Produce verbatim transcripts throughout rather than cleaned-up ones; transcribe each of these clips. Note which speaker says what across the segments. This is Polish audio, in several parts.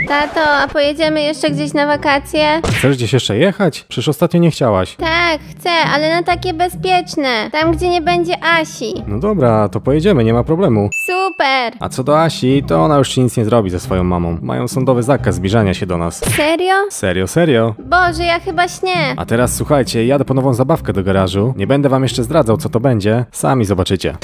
Speaker 1: Tato, a pojedziemy jeszcze gdzieś na wakacje?
Speaker 2: Chcesz gdzieś jeszcze jechać? Przecież ostatnio nie chciałaś.
Speaker 1: Tak, chcę, ale na takie bezpieczne. Tam, gdzie nie będzie Asi.
Speaker 2: No dobra, to pojedziemy, nie ma problemu.
Speaker 1: Super!
Speaker 2: A co do Asi, to ona już ci nic nie zrobi ze swoją mamą. Mają sądowy zakaz zbliżania się do nas.
Speaker 1: Serio?
Speaker 2: Serio, serio.
Speaker 1: Boże, ja chyba śnię.
Speaker 2: A teraz słuchajcie, jadę po nową zabawkę do garażu. Nie będę wam jeszcze zdradzał, co to będzie. Sami zobaczycie.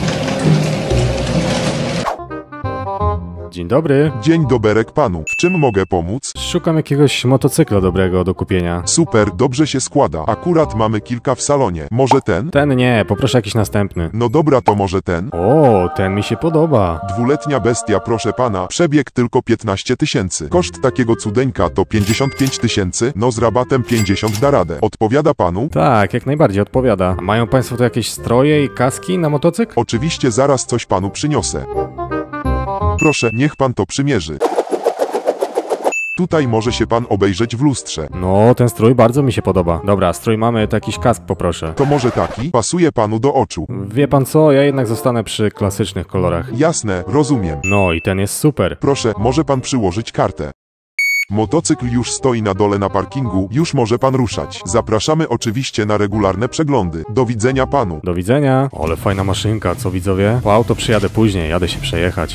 Speaker 2: Dzień dobry.
Speaker 3: Dzień doberek panu. W czym mogę pomóc?
Speaker 2: Szukam jakiegoś motocykla dobrego do kupienia.
Speaker 3: Super, dobrze się składa. Akurat mamy kilka w salonie. Może ten?
Speaker 2: Ten nie, poproszę jakiś następny.
Speaker 3: No dobra, to może ten?
Speaker 2: O, ten mi się podoba.
Speaker 3: Dwuletnia bestia, proszę pana. Przebieg tylko piętnaście tysięcy. Koszt takiego cudeńka to pięćdziesiąt pięć tysięcy. No z rabatem pięćdziesiąt da radę. Odpowiada panu?
Speaker 2: Tak, jak najbardziej odpowiada. A mają państwo tu jakieś stroje i kaski na motocykl?
Speaker 3: Oczywiście zaraz coś panu przyniosę. Proszę, niech pan to przymierzy. Tutaj może się pan obejrzeć w lustrze.
Speaker 2: No, ten strój bardzo mi się podoba. Dobra, strój mamy, to jakiś kask poproszę.
Speaker 3: To może taki? Pasuje panu do oczu.
Speaker 2: Wie pan co, ja jednak zostanę przy klasycznych kolorach.
Speaker 3: Jasne, rozumiem.
Speaker 2: No i ten jest super.
Speaker 3: Proszę, może pan przyłożyć kartę. Motocykl już stoi na dole na parkingu, już może pan ruszać. Zapraszamy oczywiście na regularne przeglądy. Do widzenia panu.
Speaker 2: Do widzenia. Ale fajna maszynka, co widzowie? Po auto przyjadę później, jadę się przejechać.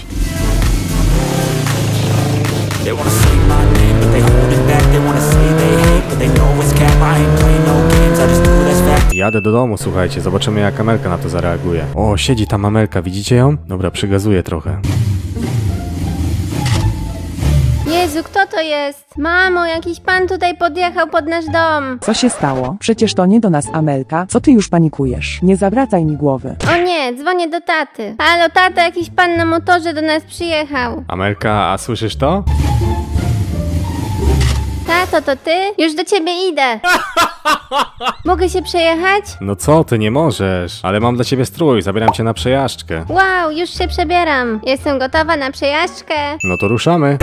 Speaker 2: Jadę do domu, słuchajcie, zobaczymy jak Amelka na to zareaguje. O, siedzi tam Amelka, widzicie ją? Dobra, przygazuję trochę.
Speaker 1: Jezu, kto to jest? Mamo, jakiś pan tutaj podjechał pod nasz dom.
Speaker 4: Co się stało? Przecież to nie do nas, Amelka. Co ty już panikujesz? Nie zawracaj mi głowy.
Speaker 1: O nie, dzwonię do taty. Halo, tata, jakiś pan na motorze do nas przyjechał.
Speaker 2: Amelka, a słyszysz to?
Speaker 1: Tato, to ty? Już do ciebie idę. Mogę się przejechać?
Speaker 2: No co ty, nie możesz. Ale mam dla ciebie strój, zabieram cię na przejażdżkę.
Speaker 1: Wow, już się przebieram. Jestem gotowa na przejażdżkę.
Speaker 2: No to ruszamy.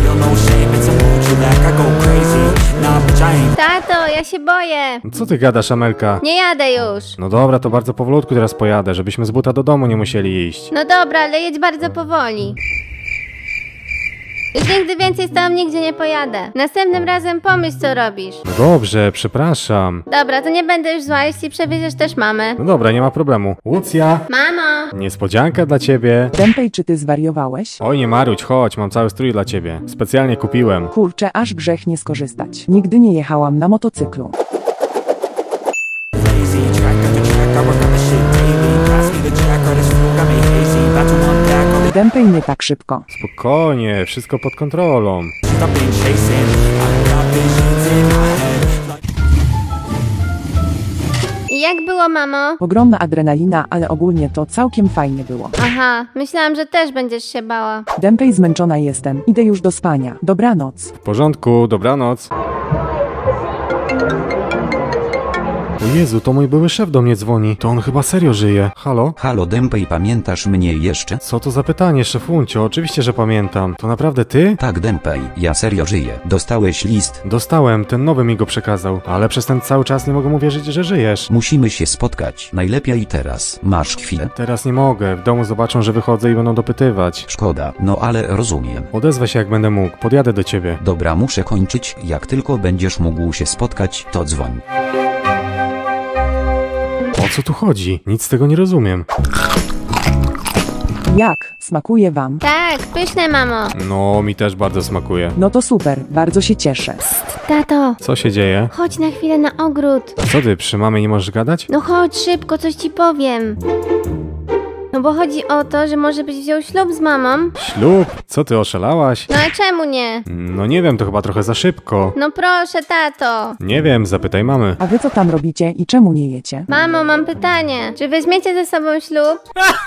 Speaker 1: Tato, ja się boję.
Speaker 2: No co ty gadasz, Amelka?
Speaker 1: Nie jadę już.
Speaker 2: No dobra, to bardzo powolutku teraz pojadę, żebyśmy z buta do domu nie musieli iść.
Speaker 1: No dobra, ale jedź bardzo powoli. Już nigdy więcej z tobą nigdzie nie pojadę. Następnym razem pomyśl, co robisz.
Speaker 2: No dobrze, przepraszam.
Speaker 1: Dobra, to nie będę już zła, jeśli przewieziesz też mamę.
Speaker 2: No dobra, nie ma problemu. Łucja!
Speaker 1: Mamo!
Speaker 2: Niespodzianka dla ciebie.
Speaker 4: Dępej, czy ty zwariowałeś?
Speaker 2: Oj, nie marudź, chodź, mam cały strój dla ciebie. Specjalnie kupiłem.
Speaker 4: Kurczę, aż grzech nie skorzystać. Nigdy nie jechałam na motocyklu. Dępej, nie tak szybko.
Speaker 2: Spokojnie, wszystko pod kontrolą.
Speaker 1: I jak było, mamo?
Speaker 4: Ogromna adrenalina, ale ogólnie to całkiem fajnie było.
Speaker 1: Aha, myślałam, że też będziesz się bała.
Speaker 4: Dępej, zmęczona jestem. Idę już do spania. Dobranoc.
Speaker 2: W porządku, dobranoc. O Jezu, to mój były szef do mnie dzwoni. To on chyba serio żyje. Halo?
Speaker 5: Halo Dępej, pamiętasz mnie jeszcze?
Speaker 2: Co to za pytanie, szefuncio? Oczywiście, że pamiętam. To naprawdę ty?
Speaker 5: Tak Dępej, ja serio żyję. Dostałeś list?
Speaker 2: Dostałem, ten nowy mi go przekazał. Ale przez ten cały czas nie mogę mu wierzyć, że żyjesz.
Speaker 5: Musimy się spotkać. Najlepiej teraz. Masz chwilę?
Speaker 2: Teraz nie mogę. W domu zobaczą, że wychodzę i będą dopytywać.
Speaker 5: Szkoda, no ale rozumiem.
Speaker 2: Odezwę się jak będę mógł. Podjadę do ciebie.
Speaker 5: Dobra, muszę kończyć. Jak tylko będziesz mógł się spotkać, to dzwoń.
Speaker 2: O co tu chodzi? Nic z tego nie rozumiem.
Speaker 4: Jak? Smakuje wam?
Speaker 1: Tak, pyszne, mamo.
Speaker 2: No, mi też bardzo smakuje.
Speaker 4: No to super, bardzo się cieszę.
Speaker 1: Tato,
Speaker 2: Co się dzieje?
Speaker 1: chodź na chwilę na ogród.
Speaker 2: A co ty, przy mamie nie możesz gadać?
Speaker 1: No chodź szybko, coś ci powiem. No bo chodzi o to, że może byś wziął ślub z mamą.
Speaker 2: Ślub? Co ty, oszalałaś?
Speaker 1: No a czemu nie?
Speaker 2: No nie wiem, to chyba trochę za szybko.
Speaker 1: No proszę, tato.
Speaker 2: Nie wiem, zapytaj mamy.
Speaker 4: A wy co tam robicie i czemu nie jecie?
Speaker 1: Mamo, mam pytanie. Czy weźmiecie ze sobą ślub?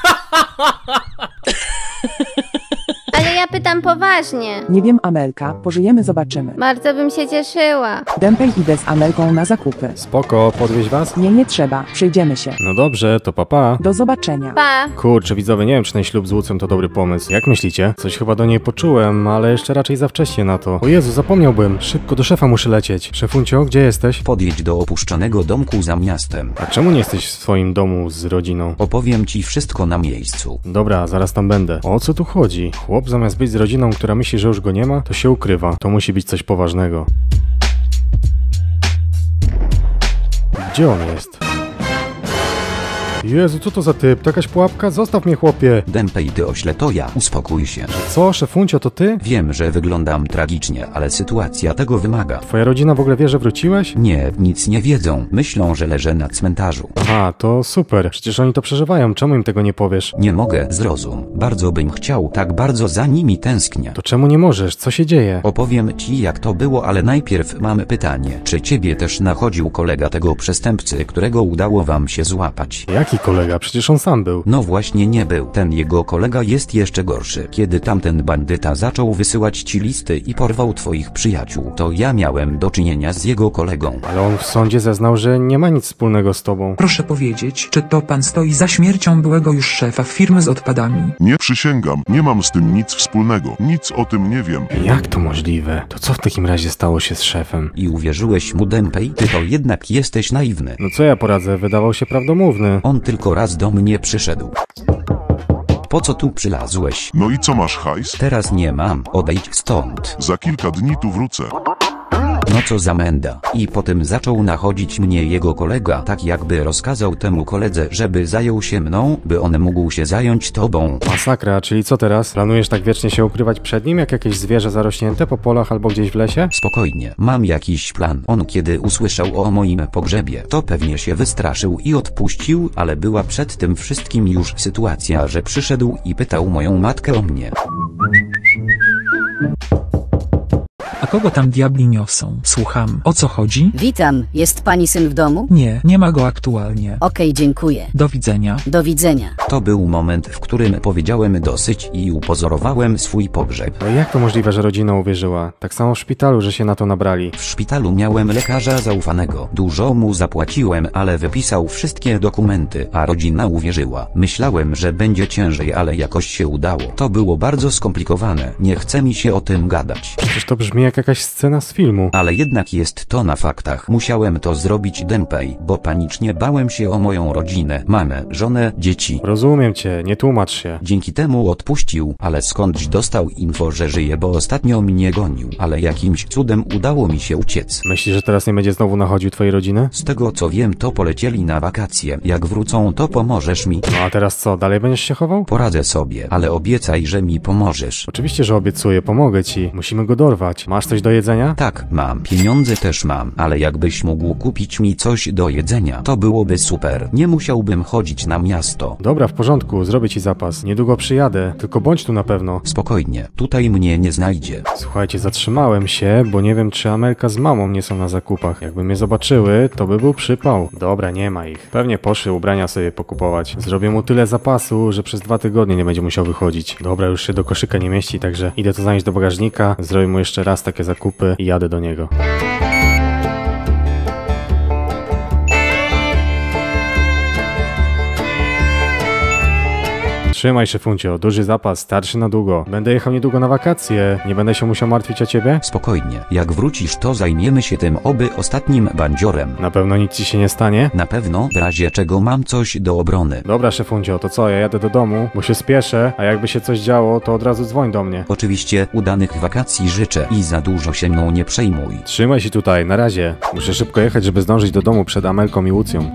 Speaker 1: Ale ja pytam poważnie.
Speaker 4: Nie wiem, Amelka, pożyjemy, zobaczymy.
Speaker 1: Bardzo bym się cieszyła.
Speaker 4: Dępej, idę z Amelką na zakupy.
Speaker 2: Spoko, podwieźć was?
Speaker 4: Nie, nie trzeba, przyjdziemy się.
Speaker 2: No dobrze, to papa.
Speaker 4: Do zobaczenia.
Speaker 1: Pa.
Speaker 2: Kurczę, widzowie, nie wiem, czy ten ślub z Łucją to dobry pomysł. Jak myślicie? Coś chyba do niej poczułem, ale jeszcze raczej za wcześnie na to. O Jezu, zapomniałbym. Szybko do szefa muszę lecieć. Szefuncio, gdzie jesteś?
Speaker 5: Podjedź do opuszczonego domku za miastem.
Speaker 2: A czemu nie jesteś w swoim domu z rodziną?
Speaker 5: Opowiem ci wszystko na miejscu.
Speaker 2: Dobra, zaraz tam będę. O co tu chodzi? Chłop zamiast zamiast być z rodziną, która myśli, że już go nie ma, to się ukrywa. To musi być coś poważnego. Gdzie on jest? Jezu, co to za typ? To jakaś pułapka? Zostaw mnie, chłopie!
Speaker 5: Dępej, ty ośle, to ja, uspokój się.
Speaker 2: Co, szefuncio, to ty?
Speaker 5: Wiem, że wyglądam tragicznie, ale sytuacja tego wymaga.
Speaker 2: Twoja rodzina w ogóle wie, że wróciłeś?
Speaker 5: Nie, nic nie wiedzą. Myślą, że leżę na cmentarzu.
Speaker 2: Aha, to super. Przecież oni to przeżywają. Czemu im tego nie powiesz?
Speaker 5: Nie mogę, zrozum. Bardzo bym chciał, tak bardzo za nimi tęsknię.
Speaker 2: To czemu nie możesz? Co się dzieje?
Speaker 5: Opowiem ci, jak to było, ale najpierw mamy pytanie. Czy ciebie też nachodził kolega tego przestępcy, którego udało wam się złapać?
Speaker 2: Jaki kolega? Przecież on sam był.
Speaker 5: No właśnie nie był. Ten jego kolega jest jeszcze gorszy. Kiedy tamten bandyta zaczął wysyłać ci listy i porwał twoich przyjaciół, to ja miałem do czynienia z jego kolegą.
Speaker 2: Ale on w sądzie zeznał, że nie ma nic wspólnego z tobą.
Speaker 6: Proszę powiedzieć, czy to pan stoi za śmiercią byłego już szefa firmy z odpadami?
Speaker 3: Nie przysięgam, nie mam z tym nic wspólnego. Nic o tym nie wiem.
Speaker 2: Jak to możliwe? To co w takim razie stało się z szefem?
Speaker 5: I uwierzyłeś mu, Dępej? Ty to jednak jesteś naiwny.
Speaker 2: No co ja poradzę? Wydawał się prawdomówny.
Speaker 5: On tylko raz do mnie przyszedł. Po co tu przylazłeś?
Speaker 3: No i co masz, hajs?
Speaker 5: Teraz nie mam, odejdź stąd.
Speaker 3: Za kilka dni tu wrócę.
Speaker 5: No co za menda. I potem zaczął nachodzić mnie jego kolega, tak jakby rozkazał temu koledze, żeby zajął się mną, by on mógł się zająć tobą.
Speaker 2: Masakra, czyli co teraz? Planujesz tak wiecznie się ukrywać przed nim, jak jakieś zwierzę zarośnięte po polach albo gdzieś w lesie?
Speaker 5: Spokojnie, mam jakiś plan. On kiedy usłyszał o moim pogrzebie, to pewnie się wystraszył i odpuścił, ale była przed tym wszystkim już sytuacja, że przyszedł i pytał moją matkę o mnie.
Speaker 6: A kogo tam diabli niosą? Słucham. O co chodzi?
Speaker 7: Witam, jest pani syn w domu?
Speaker 6: Nie, nie ma go aktualnie.
Speaker 7: Okej, dziękuję.
Speaker 6: Do widzenia.
Speaker 7: Do widzenia.
Speaker 5: To był moment, w którym powiedziałem dosyć i upozorowałem swój pogrzeb.
Speaker 2: Ale jak to możliwe, że rodzina uwierzyła? Tak samo w szpitalu, że się na to nabrali.
Speaker 5: W szpitalu miałem lekarza zaufanego. Dużo mu zapłaciłem, ale wypisał wszystkie dokumenty, a rodzina uwierzyła. Myślałem, że będzie ciężej, ale jakoś się udało. To było bardzo skomplikowane. Nie chce mi się o tym gadać.
Speaker 2: Przecież to brzmi jak jakaś scena z filmu.
Speaker 5: Ale jednak jest to na faktach. Musiałem to zrobić, Dępej, bo panicznie bałem się o moją rodzinę, mamę, żonę, dzieci.
Speaker 2: Rozumiem cię, nie tłumacz się.
Speaker 5: Dzięki temu odpuścił, ale skądś dostał info, że żyje, bo ostatnio mnie gonił, ale jakimś cudem udało mi się uciec.
Speaker 2: Myślisz, że teraz nie będzie znowu nachodził twojej rodziny?
Speaker 5: Z tego co wiem, to polecieli na wakacje. Jak wrócą, to pomożesz mi.
Speaker 2: No a teraz co, dalej będziesz się chował?
Speaker 5: Poradzę sobie, ale obiecaj, że mi pomożesz.
Speaker 2: Oczywiście, że obiecuję, pomogę ci. Musimy go dorwać. Masz coś do jedzenia?
Speaker 5: Tak, mam. Pieniądze też mam, ale jakbyś mógł kupić mi coś do jedzenia, to byłoby super. Nie musiałbym chodzić na miasto.
Speaker 2: Dobra, w porządku, zrobię ci zapas. Niedługo przyjadę, tylko bądź tu na pewno.
Speaker 5: Spokojnie, tutaj mnie nie znajdzie.
Speaker 2: Słuchajcie, zatrzymałem się, bo nie wiem, czy Amelka z mamą nie są na zakupach. Jakby mnie zobaczyły, to by był przypał. Dobra, nie ma ich. Pewnie poszły ubrania sobie pokupować. Zrobię mu tyle zapasu, że przez dwa tygodnie nie będzie musiał wychodzić. Dobra, już się do koszyka nie mieści, także idę to zanieść do bagażnika, zrobię mu jeszcze raz takie zakupy i jadę do niego. Trzymaj, szefuncio, duży zapas, starszy na długo. Będę jechał niedługo na wakacje, nie będę się musiał martwić o ciebie?
Speaker 5: Spokojnie, jak wrócisz, to zajmiemy się tym oby ostatnim bandziorem.
Speaker 2: Na pewno nic ci się nie stanie?
Speaker 5: Na pewno, w razie czego mam coś do obrony.
Speaker 2: Dobra, szefuncio, to co, ja jadę do domu, bo się spieszę, a jakby się coś działo, to od razu dzwoń do mnie.
Speaker 5: Oczywiście udanych wakacji życzę i za dużo się mną nie przejmuj.
Speaker 2: Trzymaj się tutaj, na razie. Muszę szybko jechać, żeby zdążyć do domu przed Amelką i Łucją.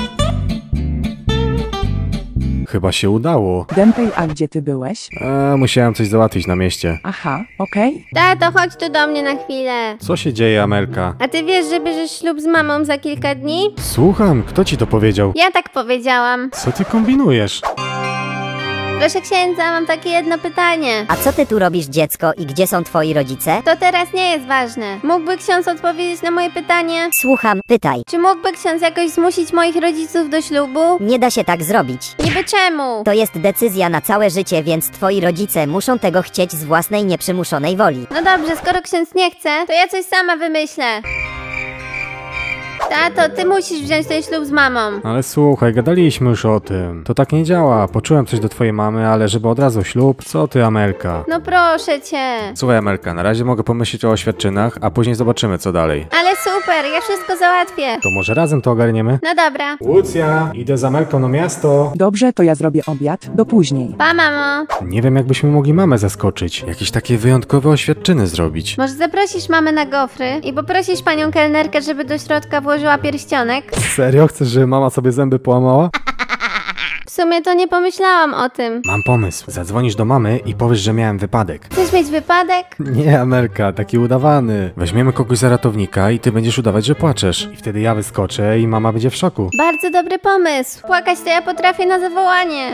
Speaker 2: Chyba się udało.
Speaker 4: Dępej, a gdzie ty byłeś?
Speaker 2: A, musiałem coś załatwić na mieście.
Speaker 4: Aha, okej.
Speaker 1: Tato, chodź tu do mnie na chwilę.
Speaker 2: Co się dzieje, Amelka?
Speaker 1: A ty wiesz, że bierzesz ślub z mamą za kilka dni?
Speaker 2: Słucham, kto ci to powiedział?
Speaker 1: Ja tak powiedziałam.
Speaker 2: Co ty kombinujesz?
Speaker 1: Proszę księdza, mam takie jedno pytanie.
Speaker 8: A co ty tu robisz, dziecko, i gdzie są twoi rodzice?
Speaker 1: To teraz nie jest ważne. Mógłby ksiądz odpowiedzieć na moje pytanie?
Speaker 8: Słucham, pytaj.
Speaker 1: Czy mógłby ksiądz jakoś zmusić moich rodziców do ślubu?
Speaker 8: Nie da się tak zrobić.
Speaker 1: Niby czemu?
Speaker 8: To jest decyzja na całe życie, więc twoi rodzice muszą tego chcieć z własnej nieprzymuszonej woli.
Speaker 1: No dobrze, skoro ksiądz nie chce, to ja coś sama wymyślę. Tato, ty musisz wziąć ten ślub z mamą.
Speaker 2: Ale słuchaj, gadaliśmy już o tym. To tak nie działa. Poczułem coś do twojej mamy, ale żeby od razu ślub? Co ty, Amelka?
Speaker 1: No proszę cię.
Speaker 2: Słuchaj, Amelka, na razie mogę pomyśleć o oświadczynach, a później zobaczymy, co dalej.
Speaker 1: Ale super, ja wszystko załatwię.
Speaker 2: To może razem to ogarniemy?
Speaker 1: No dobra.
Speaker 2: Łucja, idę z Amelką na miasto.
Speaker 4: Dobrze, to ja zrobię obiad. Do później.
Speaker 1: Pa, mamo.
Speaker 2: Nie wiem, jakbyśmy mogli mamę zaskoczyć. Jakieś takie wyjątkowe oświadczyny zrobić.
Speaker 1: Może zaprosisz mamę na gofry i poprosisz panią kelnerkę, żeby do środka włożyła pierścionek?
Speaker 2: Serio? Chcesz, żeby mama sobie zęby połamała?
Speaker 1: W sumie to nie pomyślałam o tym.
Speaker 2: Mam pomysł. Zadzwonisz do mamy i powiesz, że miałem wypadek.
Speaker 1: Chcesz mieć wypadek?
Speaker 2: Nie, Amelka, taki udawany. Weźmiemy kogoś za ratownika i ty będziesz udawać, że płaczesz. I wtedy ja wyskoczę i mama będzie w szoku.
Speaker 1: Bardzo dobry pomysł. Płakać to ja potrafię na zawołanie.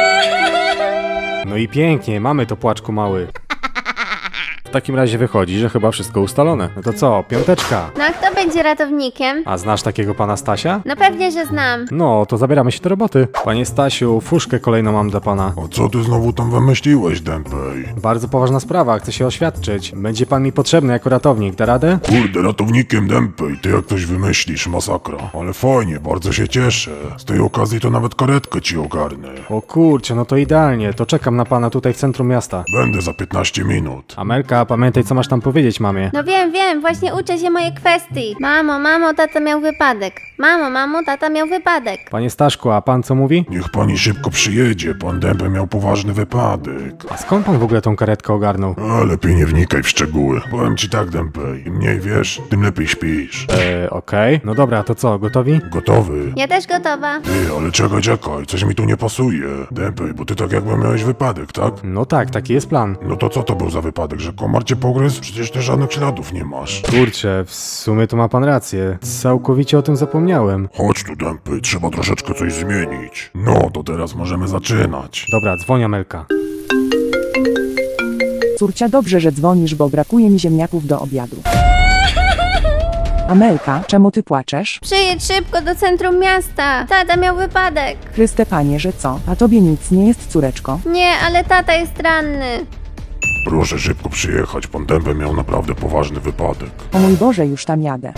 Speaker 2: No i pięknie, mamy to, płaczku mały. W takim razie wychodzi, że chyba wszystko ustalone. No to co, piąteczka.
Speaker 1: No a kto będzie ratownikiem?
Speaker 2: A znasz takiego pana Stasia?
Speaker 1: No pewnie, że znam.
Speaker 2: No, to zabieramy się do roboty. Panie Stasiu, fuszkę kolejną mam dla pana.
Speaker 9: A co ty znowu tam wymyśliłeś, Dępej?
Speaker 2: Bardzo poważna sprawa, chcę się oświadczyć. Będzie pan mi potrzebny jako ratownik, da radę?
Speaker 9: Kurde, ratownikiem Dępej, ty jak coś wymyślisz, masakra. Ale fajnie, bardzo się cieszę. Z tej okazji to nawet karetkę ci ogarnę.
Speaker 2: O kurczę, no to idealnie, to czekam na pana tutaj w centrum miasta.
Speaker 9: Będę za piętnaście minut.
Speaker 2: Amelka, pamiętaj, co masz tam powiedzieć mamie.
Speaker 1: No wiem, wiem, właśnie uczę się mojej kwestii. Mamo, mamo, tata miał wypadek. Mamo, mamo, tata miał wypadek.
Speaker 2: Panie Staszku, a pan co mówi?
Speaker 9: Niech pani szybko przyjedzie, pan Dępej miał poważny wypadek.
Speaker 2: A skąd pan w ogóle tą karetkę ogarnął?
Speaker 9: A lepiej nie wnikaj w szczegóły. Powiem ci tak, Dępej, im mniej wiesz, tym lepiej śpisz.
Speaker 2: Eee, okej. Okay. No dobra, to co, gotowi?
Speaker 9: Gotowy?
Speaker 1: Ja też gotowa.
Speaker 9: Ty, ale czekaj, czekaj, coś mi tu nie pasuje. Dępej, bo ty tak jakby miałeś wypadek, tak?
Speaker 2: No tak, taki jest plan.
Speaker 9: No to co to był za wypadek, że komar cię pogryzł? Przecież ty żadnych śladów nie masz.
Speaker 2: Kurczę, w sumie to ma pan rację. Całkowicie o tym zapomniałem.
Speaker 9: Chodź tu, Dępej, trzeba troszeczkę coś zmienić. No, to teraz możemy zaczynać.
Speaker 2: Dobra, dzwoń, Amelka.
Speaker 4: Córcia, dobrze, że dzwonisz, bo brakuje mi ziemniaków do obiadu. Amelka, czemu ty płaczesz?
Speaker 1: Przyjedź szybko do centrum miasta. Tata miał wypadek.
Speaker 4: Chryste Panie, że co? A tobie nic nie jest, córeczko?
Speaker 1: Nie, ale tata jest ranny.
Speaker 9: Proszę szybko przyjechać, pan Dępej miał naprawdę poważny wypadek.
Speaker 4: O mój Boże, już tam jadę.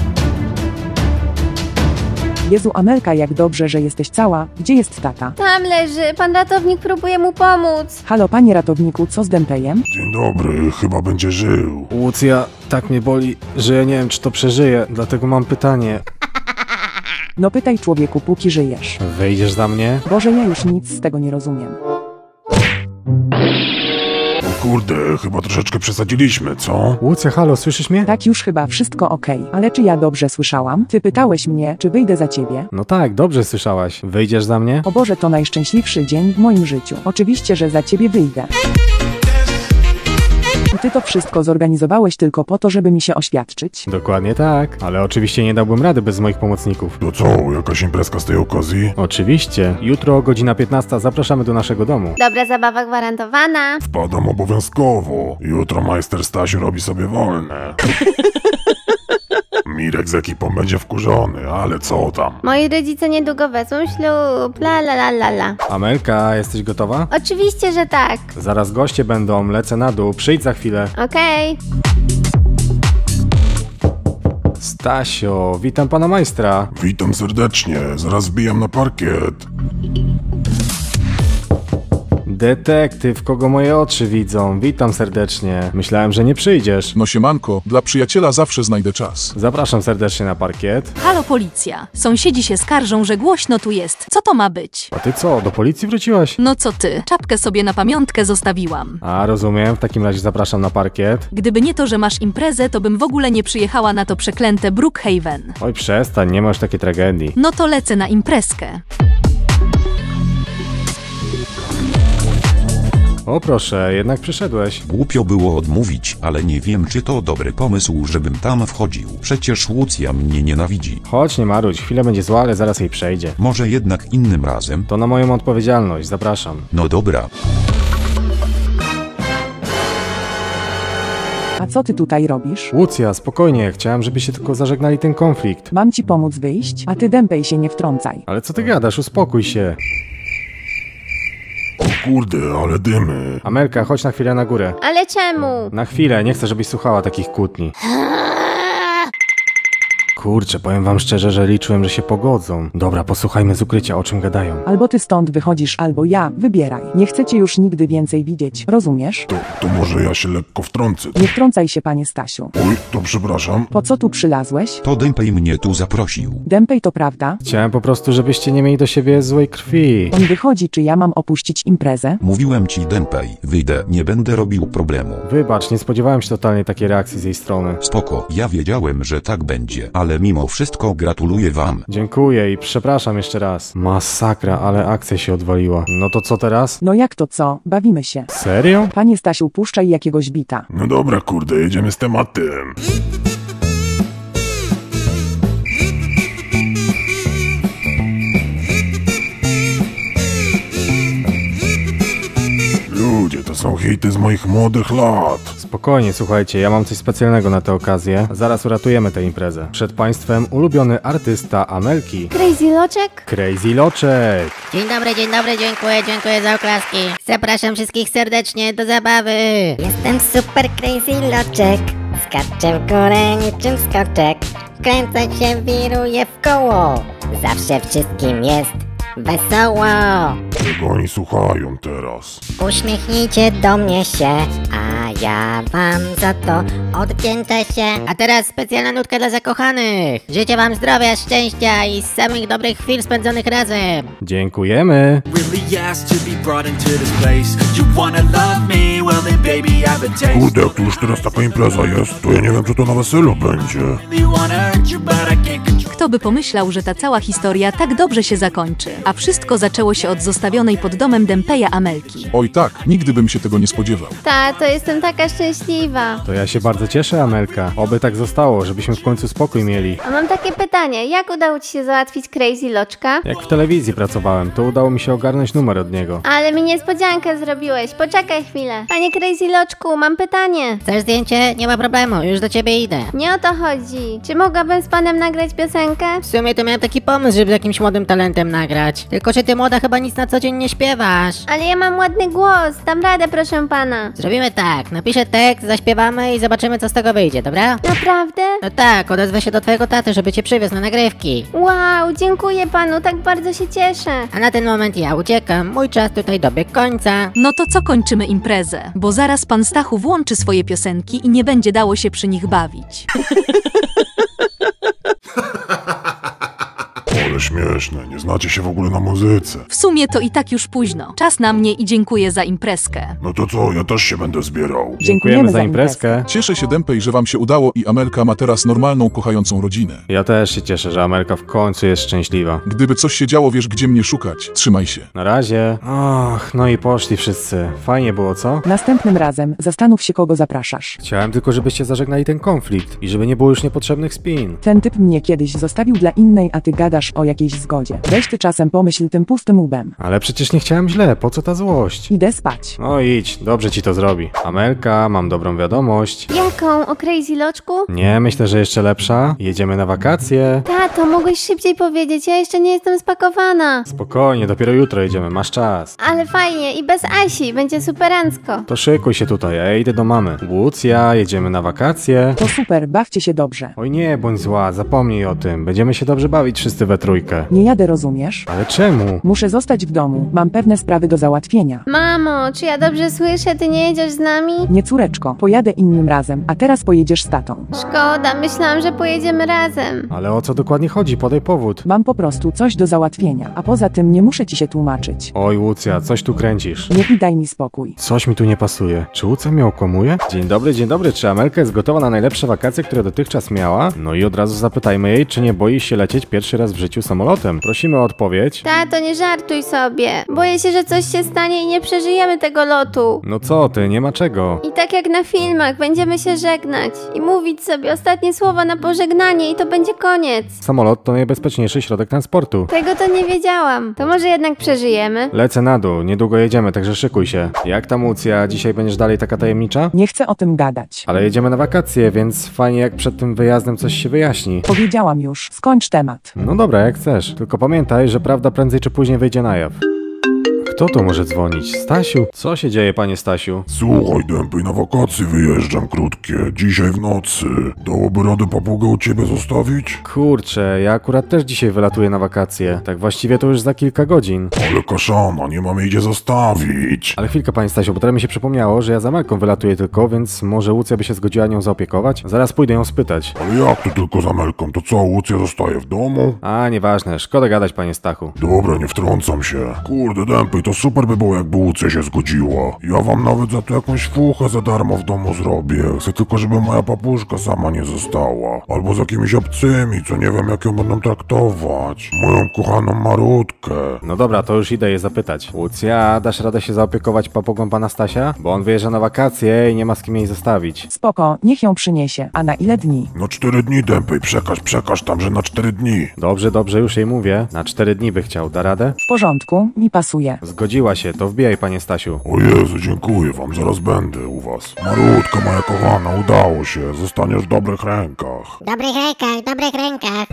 Speaker 4: Jezu, Amelka, jak dobrze, że jesteś cała. Gdzie jest tata?
Speaker 1: Tam leży, pan ratownik próbuje mu pomóc.
Speaker 4: Halo, panie ratowniku, co z Dępejem?
Speaker 9: Dzień dobry, chyba będzie żył.
Speaker 2: Łucja, tak mnie boli, że ja nie wiem, czy to przeżyję, dlatego mam pytanie.
Speaker 4: No pytaj, człowieku, póki żyjesz.
Speaker 2: Wyjdziesz za mnie?
Speaker 4: Boże, ja już nic z tego nie rozumiem.
Speaker 9: O kurde, chyba troszeczkę przesadziliśmy, co?
Speaker 2: Łucja, halo, słyszysz mnie?
Speaker 4: Tak, już chyba wszystko okej. Ale czy ja dobrze słyszałam? Ty pytałeś mnie, czy wyjdę za ciebie?
Speaker 2: No tak, dobrze słyszałaś. Wyjdziesz za mnie?
Speaker 4: O Boże, to najszczęśliwszy dzień w moim życiu. Oczywiście, że za ciebie wyjdę. I ty to wszystko zorganizowałeś tylko po to, żeby mi się oświadczyć?
Speaker 2: Dokładnie tak, ale oczywiście nie dałbym rady bez moich pomocników.
Speaker 9: To co, jakaś imprezka z tej okazji?
Speaker 2: Oczywiście. Jutro, godzina piętnasta, zapraszamy do naszego domu.
Speaker 1: Dobra zabawa gwarantowana.
Speaker 9: Wpadam obowiązkowo. Jutro majster Stasiu robi sobie wolne. Mirek z ekipą będzie wkurzony, ale co tam?
Speaker 1: Moi rodzice niedługo wezmą ślub. La la la la la.
Speaker 2: Amelka, jesteś gotowa?
Speaker 1: Oczywiście, że tak.
Speaker 2: Zaraz goście będą, lecę na dół, przyjdź za chwilę.
Speaker 1: Okej.
Speaker 2: Stasio, witam pana majstra.
Speaker 9: Witam serdecznie, zaraz wbijam na parkiet.
Speaker 2: Detektyw, kogo moje oczy widzą, witam serdecznie. Myślałem, że nie przyjdziesz.
Speaker 10: No siemanko, dla przyjaciela zawsze znajdę czas.
Speaker 2: Zapraszam serdecznie na parkiet.
Speaker 11: Halo policja, sąsiedzi się skarżą, że głośno tu jest. Co to ma być?
Speaker 2: A ty co, do policji wróciłaś?
Speaker 11: No co ty, czapkę sobie na pamiątkę zostawiłam.
Speaker 2: A, rozumiem, w takim razie zapraszam na parkiet.
Speaker 11: Gdyby nie to, że masz imprezę, to bym w ogóle nie przyjechała na to przeklęte Brookhaven.
Speaker 2: Oj, przestań, nie masz takiej tragedii.
Speaker 11: No to lecę na imprezkę.
Speaker 2: O proszę, jednak przyszedłeś.
Speaker 5: Głupio było odmówić, ale nie wiem, czy to dobry pomysł, żebym tam wchodził. Przecież Łucja mnie nienawidzi.
Speaker 2: Chodź, nie marudź, chwilę będzie zła, ale zaraz jej przejdzie.
Speaker 5: Może jednak innym razem?
Speaker 2: To na moją odpowiedzialność, zapraszam.
Speaker 5: No dobra.
Speaker 4: A co ty tutaj robisz?
Speaker 2: Łucja, spokojnie, chciałem, żebyście tylko zażegnali ten konflikt.
Speaker 4: Mam ci pomóc wyjść, a ty Dępej się nie wtrącaj.
Speaker 2: Ale co ty gadasz, uspokój się.
Speaker 9: O kurde, ale dymy.
Speaker 2: Amelka, chodź na chwilę na górę.
Speaker 1: Ale czemu?
Speaker 2: Na chwilę, nie chcę, żebyś słuchała takich kłótni. Kurczę, powiem wam szczerze, że liczyłem, że się pogodzą. Dobra, posłuchajmy z ukrycia, o czym gadają.
Speaker 4: Albo ty stąd wychodzisz, albo ja. Wybieraj. Nie chcę cię już nigdy więcej widzieć. Rozumiesz?
Speaker 9: To, to może ja się lekko wtrącę.
Speaker 4: Nie wtrącaj się, panie Stasiu.
Speaker 9: Oj, to przepraszam.
Speaker 4: Po co tu przylazłeś?
Speaker 5: To Dępej mnie tu zaprosił.
Speaker 4: Dępej to prawda?
Speaker 2: Chciałem po prostu, żebyście nie mieli do siebie złej krwi.
Speaker 4: On wychodzi, czy ja mam opuścić imprezę?
Speaker 5: Mówiłem ci Dępej, wyjdę, nie będę robił problemu.
Speaker 2: Wybacz, nie spodziewałem się totalnie takiej reakcji z jej strony.
Speaker 5: Spoko, ja wiedziałem, że tak będzie, ale mimo wszystko gratuluję wam.
Speaker 2: Dziękuję i przepraszam jeszcze raz. Masakra, ale akcja się odwaliła. No to co teraz?
Speaker 4: No jak to co? Bawimy się.
Speaker 2: Serio?
Speaker 4: Panie Stasiu, puszczaj jakiegoś bita.
Speaker 9: No dobra, kurde, jedziemy z tematem. Ludzie, to są hity z moich młodych lat.
Speaker 2: Spokojnie, słuchajcie, ja mam coś specjalnego na tę okazję. Zaraz uratujemy tę imprezę. Przed państwem ulubiony artysta Amelki.
Speaker 1: Crazy Loczek?
Speaker 2: Crazy Loczek.
Speaker 12: Dzień dobry, dzień dobry, dziękuję, dziękuję za oklaski. Zapraszam wszystkich serdecznie do zabawy.
Speaker 8: Jestem super crazy loczek. Skaczę w górę niczym skoczek. Kręcę się, wiruję w koło. Zawsze wszystkim jest wesoło.
Speaker 9: Czego oni słuchają teraz?
Speaker 8: Uśmiechnijcie do mnie się, a ja wam za to odwdzięczę się.
Speaker 12: A teraz specjalna nutka dla zakochanych. Życzę wam zdrowia, szczęścia i samych dobrych chwil spędzonych razem.
Speaker 2: Dziękujemy.
Speaker 9: Kurde, jak tu już teraz taka impreza jest, to ja nie wiem, czy to na weselu będzie.
Speaker 11: Kto by pomyślał, że ta cała historia tak dobrze się zakończy? A wszystko zaczęło się od zostawionej pod domem Dępeja Amelki.
Speaker 10: Oj tak, nigdy bym się tego nie spodziewał.
Speaker 1: Tato, jestem taka szczęśliwa.
Speaker 2: To ja się bardzo cieszę, Amelka. Oby tak zostało, żebyśmy w końcu spokój mieli.
Speaker 1: A mam takie pytanie, jak udało ci się załatwić Crazy Loczka?
Speaker 2: Jak w telewizji pracowałem, to udało mi się ogarnąć numer od niego.
Speaker 1: Ale mi niespodziankę zrobiłeś, poczekaj chwilę. Panie Crazy Loczku, mam pytanie.
Speaker 12: Chcesz zdjęcie? Nie ma problemu, już do ciebie idę.
Speaker 1: Nie o to chodzi. Czy mogłabym z panem nagrać piosenkę?
Speaker 12: W sumie to miałem taki pomysł, żeby z jakimś młodym talentem nagrać. Tylko czy ty młoda chyba nic na co dzień nie śpiewasz.
Speaker 1: Ale ja mam ładny głos, dam radę, proszę pana.
Speaker 12: Zrobimy tak, napiszę tekst, zaśpiewamy i zobaczymy co z tego wyjdzie, dobra?
Speaker 1: Naprawdę?
Speaker 12: No tak, odezwę się do twojego taty, żeby cię przywiózł na nagrywki.
Speaker 1: Wow, dziękuję panu, tak bardzo się cieszę.
Speaker 12: A na ten moment ja uciekam, mój czas tutaj dobiegł końca.
Speaker 11: No to co, kończymy imprezę? Bo zaraz pan Stachu włączy swoje piosenki i nie będzie dało się przy nich bawić.
Speaker 9: Ale śmieszne, nie znacie się w ogóle na muzyce.
Speaker 11: W sumie to i tak już późno. Czas na mnie i dziękuję za imprezkę.
Speaker 9: No to co, ja też się będę zbierał.
Speaker 2: Dziękujemy za imprezkę.
Speaker 10: Cieszę się, Dępej, że wam się udało i Amelka ma teraz normalną, kochającą rodzinę.
Speaker 2: Ja też się cieszę, że Amelka w końcu jest szczęśliwa.
Speaker 10: Gdyby coś się działo, wiesz gdzie mnie szukać. Trzymaj się.
Speaker 2: Na razie. Och, no i poszli wszyscy. Fajnie było, co?
Speaker 4: Następnym razem zastanów się, kogo zapraszasz.
Speaker 2: Chciałem tylko, żebyście zażegnali ten konflikt i żeby nie było już niepotrzebnych spin.
Speaker 4: Ten typ mnie kiedyś zostawił dla innej, a ty gadasz o jakiejś zgodzie. Weź ty czasem pomyśl tym pustym łbem.
Speaker 2: Ale przecież nie chciałem źle, po co ta złość?
Speaker 4: Idę spać.
Speaker 2: No idź, dobrze ci to zrobi. Amelka, mam dobrą wiadomość.
Speaker 1: Jaką? O Crazy Loczku?
Speaker 2: Nie, myślę, że jeszcze lepsza. Jedziemy na wakacje.
Speaker 1: Tato, mogłeś szybciej powiedzieć, ja jeszcze nie jestem spakowana.
Speaker 2: Spokojnie, dopiero jutro jedziemy, masz czas.
Speaker 1: Ale fajnie i bez Asi, będzie superancko.
Speaker 2: To szykuj się tutaj, ja idę do mamy. Łucja, jedziemy na wakacje.
Speaker 4: To super, bawcie się dobrze.
Speaker 2: Oj nie, bądź zła, zapomnij o tym. Będziemy się dobrze bawić wszyscy we trójkę.
Speaker 4: Nie jadę, rozumiesz?
Speaker 2: Ale czemu?
Speaker 4: Muszę zostać w domu, mam pewne sprawy do załatwienia.
Speaker 1: Mamo, czy ja dobrze słyszę, ty nie jedziesz z nami?
Speaker 4: Nie, córeczko, pojadę innym razem, a teraz pojedziesz z tatą.
Speaker 1: Szkoda, myślałam, że pojedziemy razem.
Speaker 2: Ale o co dokładnie chodzi? Podaj powód.
Speaker 4: Mam po prostu coś do załatwienia, a poza tym nie muszę ci się tłumaczyć.
Speaker 2: Oj Łucja, coś tu kręcisz.
Speaker 4: Nie i daj mi spokój.
Speaker 2: Coś mi tu nie pasuje. Czy Łucja mnie okłamuje? Dzień dobry, dzień dobry. Czy Amelka jest gotowa na najlepsze wakacje, które dotychczas miała? No i od razu zapytajmy jej, czy nie boi się lecieć pierwszy raz w życiu samolotem. Prosimy o odpowiedź.
Speaker 1: Tato, nie żartuj sobie. Boję się, że coś się stanie i nie przeżyjemy tego lotu.
Speaker 2: No co ty, nie ma czego.
Speaker 1: I tak jak na filmach, będziemy się żegnać i mówić sobie ostatnie słowa na pożegnanie i to będzie koniec.
Speaker 2: Samolot to najbezpieczniejszy środek transportu.
Speaker 1: Tego to nie wiedziałam. To może jednak przeżyjemy?
Speaker 2: Lecę na dół, niedługo jedziemy, także szykuj się. Jak tam Łucja, dzisiaj będziesz dalej taka tajemnicza?
Speaker 4: Nie chcę o tym gadać.
Speaker 2: Ale jedziemy na wakacje, więc fajnie jak przed tym wyjazdem coś się wyjaśni.
Speaker 4: Powiedziałam już, skończ temat.
Speaker 2: No dobra, jak chcesz. Tylko pamiętaj, że prawda prędzej czy później wyjdzie na jaw. Kto to może dzwonić? Stasiu? Co się dzieje, panie Stasiu?
Speaker 9: Słuchaj, Dępej, na wakacje wyjeżdżam krótkie, dzisiaj w nocy. Dałoby radę papugę u ciebie zostawić?
Speaker 2: Kurczę, ja akurat też dzisiaj wylatuję na wakacje. Tak właściwie to już za kilka godzin.
Speaker 9: Ale kaszana, nie mam jej gdzie zostawić.
Speaker 2: Ale chwilkę, panie Stasiu, bo teraz mi się przypomniało, że ja z Amelką wylatuję tylko, więc może Łucja by się zgodziła nią zaopiekować? Zaraz pójdę ją spytać.
Speaker 9: Ale jak to tylko z Amelką? To co, Łucja zostaje w domu?
Speaker 2: A, nieważne, szkoda gadać, panie Stachu.
Speaker 9: Dobra, nie wtrącam się. Kurde, Dępej, to super by było, jakby Łucja się zgodziła. Ja wam nawet za to jakąś fuchę za darmo w domu zrobię. Chcę tylko, żeby moja papuszka sama nie została. Albo z jakimiś obcymi, co nie wiem, jak ją będą traktować. Moją kochaną Marutkę.
Speaker 2: No dobra, to już idę je zapytać. Łucja, dasz radę się zaopiekować papugą pana Stasia? Bo on wyjeżdża na wakacje i nie ma z kim jej zostawić.
Speaker 4: Spoko, niech ją przyniesie. A na ile dni?
Speaker 9: Na cztery dni, Dępej, przekaż, przekaż tam, że na cztery dni.
Speaker 2: Dobrze, dobrze, już jej mówię. Na cztery dni by chciał. Da radę?
Speaker 4: W porządku, mi pasuje.
Speaker 2: Zgodziła się, to wbijaj, panie Stasiu.
Speaker 9: O Jezu, dziękuję wam, zaraz będę u was. Marutka moja kochana, udało się, zostaniesz w dobrych rękach.
Speaker 8: W dobrych rękach, w dobrych rękach.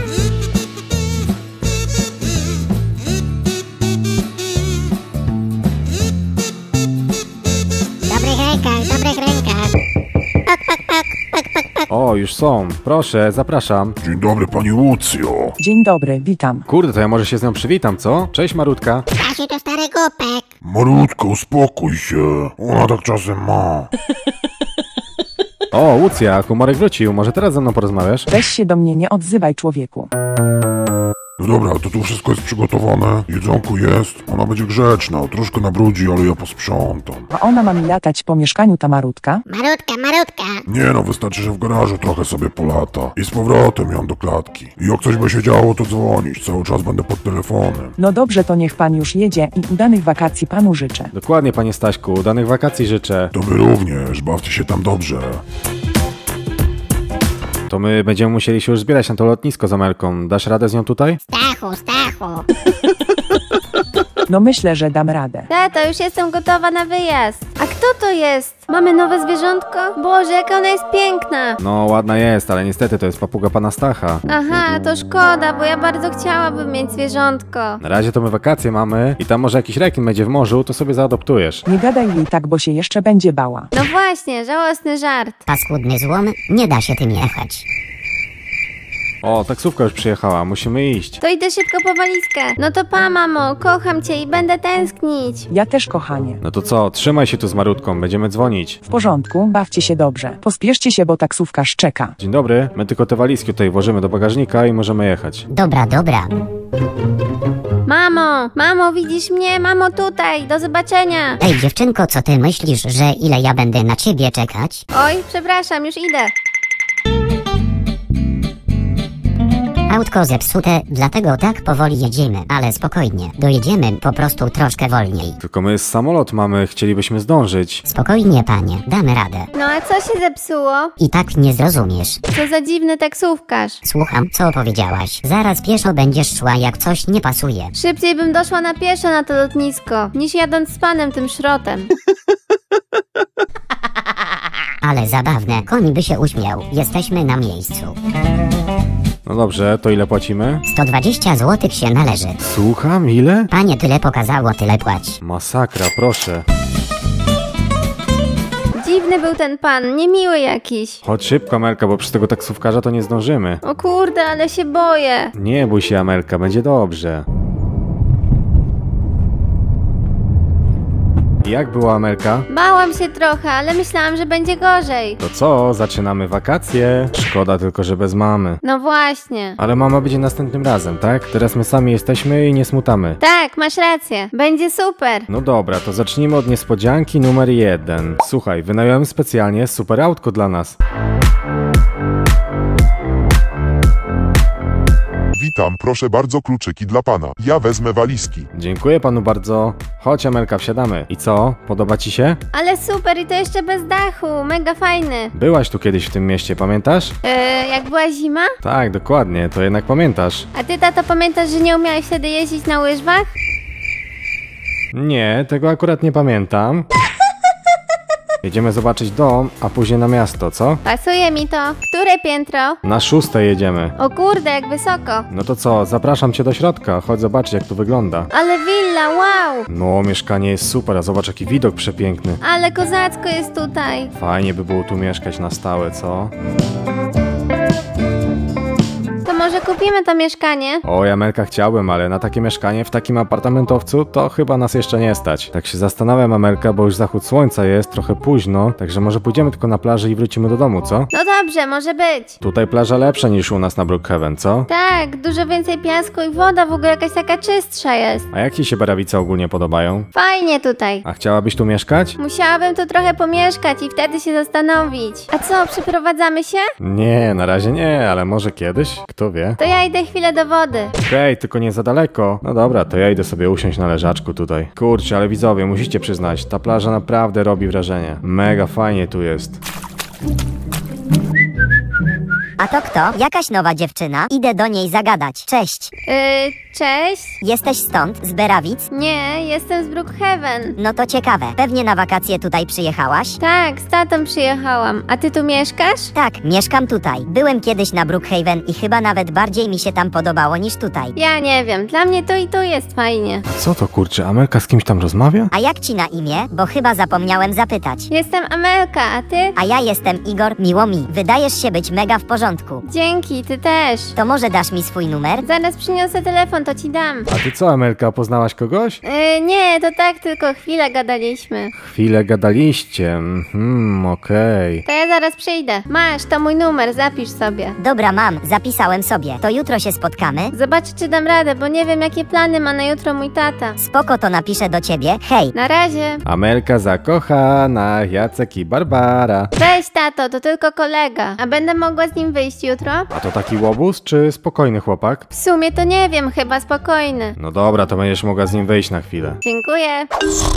Speaker 8: W dobrych rękach, w dobrych rękach. Pok, pok, pok, pok, pok, pok.
Speaker 2: O, już są. Proszę, zapraszam.
Speaker 9: Dzień dobry, pani Łucjo.
Speaker 4: Dzień dobry, witam.
Speaker 2: Kurde, to ja może się z nią przywitam, co? Cześć, Marutka.
Speaker 8: Stasiu to stary głupek.
Speaker 9: Marutka, uspokój się. Ona tak czasem ma.
Speaker 2: O, Łucja, humorek wrócił. Może teraz ze mną porozmawiasz?
Speaker 4: Weź się do mnie nie odzywaj, człowieku.
Speaker 9: No dobra, to tu wszystko jest przygotowane. Jedzonko jest. Ona będzie grzeczna, troszkę nabrudzi, ale ja posprzątam.
Speaker 4: A ona ma mi latać po mieszkaniu, ta Marutka?
Speaker 8: Marutka, Marutka.
Speaker 9: Nie no, wystarczy, że w garażu trochę sobie polata. I z powrotem ją do klatki. I jak coś by się działo, to dzwonić. Cały czas będę pod telefonem.
Speaker 4: No dobrze, to niech pan już jedzie i udanych wakacji panu życzę.
Speaker 2: Dokładnie, panie Staśku. Udanych wakacji życzę.
Speaker 9: To wy również, bawcie się tam dobrze.
Speaker 2: To my będziemy musieli się już zbierać na to lotnisko z Amelką. Dasz radę z nią tutaj?
Speaker 8: Stachu, Stachu.
Speaker 4: No myślę, że dam radę.
Speaker 1: Tato, już jestem gotowa na wyjazd. A kto to jest? Mamy nowe zwierzątko? Boże, jaka ona jest piękna.
Speaker 2: No, ładna jest, ale niestety to jest papuga pana Stacha.
Speaker 1: Aha, to szkoda, bo ja bardzo chciałabym mieć zwierzątko.
Speaker 2: Na razie to my wakacje mamy i tam może jakiś rekin będzie w morzu, to sobie zaadoptujesz.
Speaker 4: Nie gadaj jej tak, bo się jeszcze będzie bała.
Speaker 1: No właśnie, żałosny żart.
Speaker 8: Paskudny złom, nie da się tym jechać.
Speaker 2: O, taksówka już przyjechała, musimy iść.
Speaker 1: To idę szybko po walizkę. No to pa, mamo, kocham cię i będę tęsknić.
Speaker 4: Ja też, kochanie.
Speaker 2: No to co, trzymaj się tu z Marutką, będziemy dzwonić.
Speaker 4: W porządku, bawcie się dobrze. Pospieszcie się, bo taksówkarz czeka.
Speaker 2: Dzień dobry, my tylko te walizki tutaj włożymy do bagażnika i możemy jechać.
Speaker 8: Dobra, dobra.
Speaker 1: Mamo, mamo, widzisz mnie? Mamo, tutaj, do zobaczenia.
Speaker 8: Ej, dziewczynko, co ty myślisz, że ile ja będę na ciebie czekać?
Speaker 1: Oj, przepraszam, już idę.
Speaker 8: Autko zepsute, dlatego tak powoli jedziemy, ale spokojnie. Dojedziemy po prostu troszkę wolniej.
Speaker 2: Tylko my samolot mamy, chcielibyśmy zdążyć.
Speaker 8: Spokojnie, panie, damy radę.
Speaker 1: No a co się zepsuło?
Speaker 8: I tak nie zrozumiesz.
Speaker 1: Co za dziwny taksówkarz.
Speaker 8: Słucham, co powiedziałaś. Zaraz pieszo będziesz szła, jak coś nie pasuje.
Speaker 1: Szybciej bym doszła na pieszo na to lotnisko, niż jadąc z panem tym szrotem.
Speaker 8: Ale zabawne, koń by się uśmiał. Jesteśmy na miejscu.
Speaker 2: No dobrze, to ile płacimy?
Speaker 8: sto dwadzieścia złotych się należy.
Speaker 2: Słucham, ile?
Speaker 8: Panie, tyle pokazało, tyle płać.
Speaker 2: Masakra, proszę.
Speaker 1: Dziwny był ten pan, niemiły jakiś.
Speaker 2: Chodź szybko, Amelka, bo przez tego taksówkarza to nie zdążymy.
Speaker 1: O kurde, ale się boję.
Speaker 2: Nie bój się, Amelka, będzie dobrze. Jak była, Amelka?
Speaker 1: Bałam się trochę, ale myślałam, że będzie gorzej.
Speaker 2: To co, zaczynamy wakacje? Szkoda tylko, że bez mamy.
Speaker 1: No właśnie.
Speaker 2: Ale mama będzie następnym razem, tak? Teraz my sami jesteśmy i nie smutamy.
Speaker 1: Tak, masz rację. Będzie super.
Speaker 2: No dobra, to zacznijmy od niespodzianki numer jeden. Słuchaj, wynająłem specjalnie super autko dla nas.
Speaker 3: Witam, proszę bardzo, kluczyki dla pana. Ja wezmę walizki.
Speaker 2: Dziękuję panu bardzo. Chodź, Amelka, wsiadamy. I co? Podoba ci się?
Speaker 1: Ale super i to jeszcze bez dachu, mega fajny.
Speaker 2: Byłaś tu kiedyś w tym mieście, pamiętasz?
Speaker 1: Yy, jak była zima?
Speaker 2: Tak, dokładnie, to jednak pamiętasz.
Speaker 1: A ty, tato, pamiętasz, że nie umiałeś wtedy jeździć na łyżwach?
Speaker 2: Nie, tego akurat nie pamiętam. Jedziemy zobaczyć dom, a później na miasto, co?
Speaker 1: Pasuje mi to. Które piętro?
Speaker 2: Na szóste jedziemy.
Speaker 1: O kurde, jak wysoko.
Speaker 2: No to co, zapraszam cię do środka, chodź zobaczyć jak tu wygląda.
Speaker 1: Ale willa, wow!
Speaker 2: No, mieszkanie jest super, a zobacz jaki widok przepiękny.
Speaker 1: Ale kozacko jest tutaj.
Speaker 2: Fajnie by było tu mieszkać na stałe, co?
Speaker 1: To może kupimy to mieszkanie?
Speaker 2: O, Amelka, chciałbym, ale na takie mieszkanie w takim apartamentowcu to chyba nas jeszcze nie stać. Tak się zastanawiam, Amelka, bo już zachód słońca jest, trochę późno, także może pójdziemy tylko na plażę i wrócimy do domu, co?
Speaker 1: No dobrze, może być.
Speaker 2: Tutaj plaża lepsza niż u nas na Brookhaven, co?
Speaker 1: Tak, dużo więcej piasku i woda w ogóle jakaś taka czystsza jest.
Speaker 2: A jak ci się Barawice ogólnie podobają?
Speaker 1: Fajnie tutaj.
Speaker 2: A chciałabyś tu mieszkać?
Speaker 1: Musiałabym tu trochę pomieszkać i wtedy się zastanowić. A co, przeprowadzamy się?
Speaker 2: Nie, na razie nie, ale może kiedyś? Kto wie?
Speaker 1: To ja idę chwilę do wody.
Speaker 2: Okej, okay, tylko nie za daleko. No dobra, to ja idę sobie usiąść na leżaczku tutaj. Kurczę, ale widzowie, musicie przyznać, ta plaża naprawdę robi wrażenie. Mega fajnie tu jest.
Speaker 13: A to kto? Jakaś nowa dziewczyna? Idę do niej zagadać. Cześć.
Speaker 1: Yy, cześć?
Speaker 13: Jesteś stąd? Z Berawic?
Speaker 1: Nie, jestem z Brookhaven.
Speaker 13: No to ciekawe. Pewnie na wakacje tutaj przyjechałaś?
Speaker 1: Tak, z tatą przyjechałam. A ty tu mieszkasz?
Speaker 13: Tak, mieszkam tutaj. Byłem kiedyś na Brookhaven i chyba nawet bardziej mi się tam podobało niż tutaj.
Speaker 1: Ja nie wiem, dla mnie tu i tu jest fajnie.
Speaker 2: Co to kurczę, Amelka z kimś tam rozmawia?
Speaker 13: A jak ci na imię? Bo chyba zapomniałem zapytać.
Speaker 1: Jestem Amelka, a ty?
Speaker 13: A ja jestem Igor, miło mi. Wydajesz się być mega w porządku.
Speaker 1: Dzięki, ty też.
Speaker 13: To może dasz mi swój numer?
Speaker 1: Zaraz przyniosę telefon, to ci dam.
Speaker 2: A ty co, Amelka, poznałaś kogoś?
Speaker 1: Yy, nie, to tak tylko chwilę gadaliśmy.
Speaker 2: Chwilę gadaliście, mhm, okej.
Speaker 1: To ja zaraz przyjdę. Masz, to mój numer, zapisz sobie.
Speaker 13: Dobra, mam, zapisałem sobie. To jutro się spotkamy?
Speaker 1: Zobacz, czy dam radę, bo nie wiem, jakie plany ma na jutro mój tata.
Speaker 13: Spoko, to napiszę do ciebie. Hej.
Speaker 1: Na razie.
Speaker 2: Amelka zakochana, Jacek i Barbara.
Speaker 1: Weź, tato, to tylko kolega. A będę mogła z nim wyjść jutro?
Speaker 2: A to taki łobuz, czy spokojny chłopak?
Speaker 1: W sumie to nie wiem, chyba spokojny.
Speaker 2: No dobra, to będziesz mogła z nim wyjść na chwilę.
Speaker 1: Dziękuję.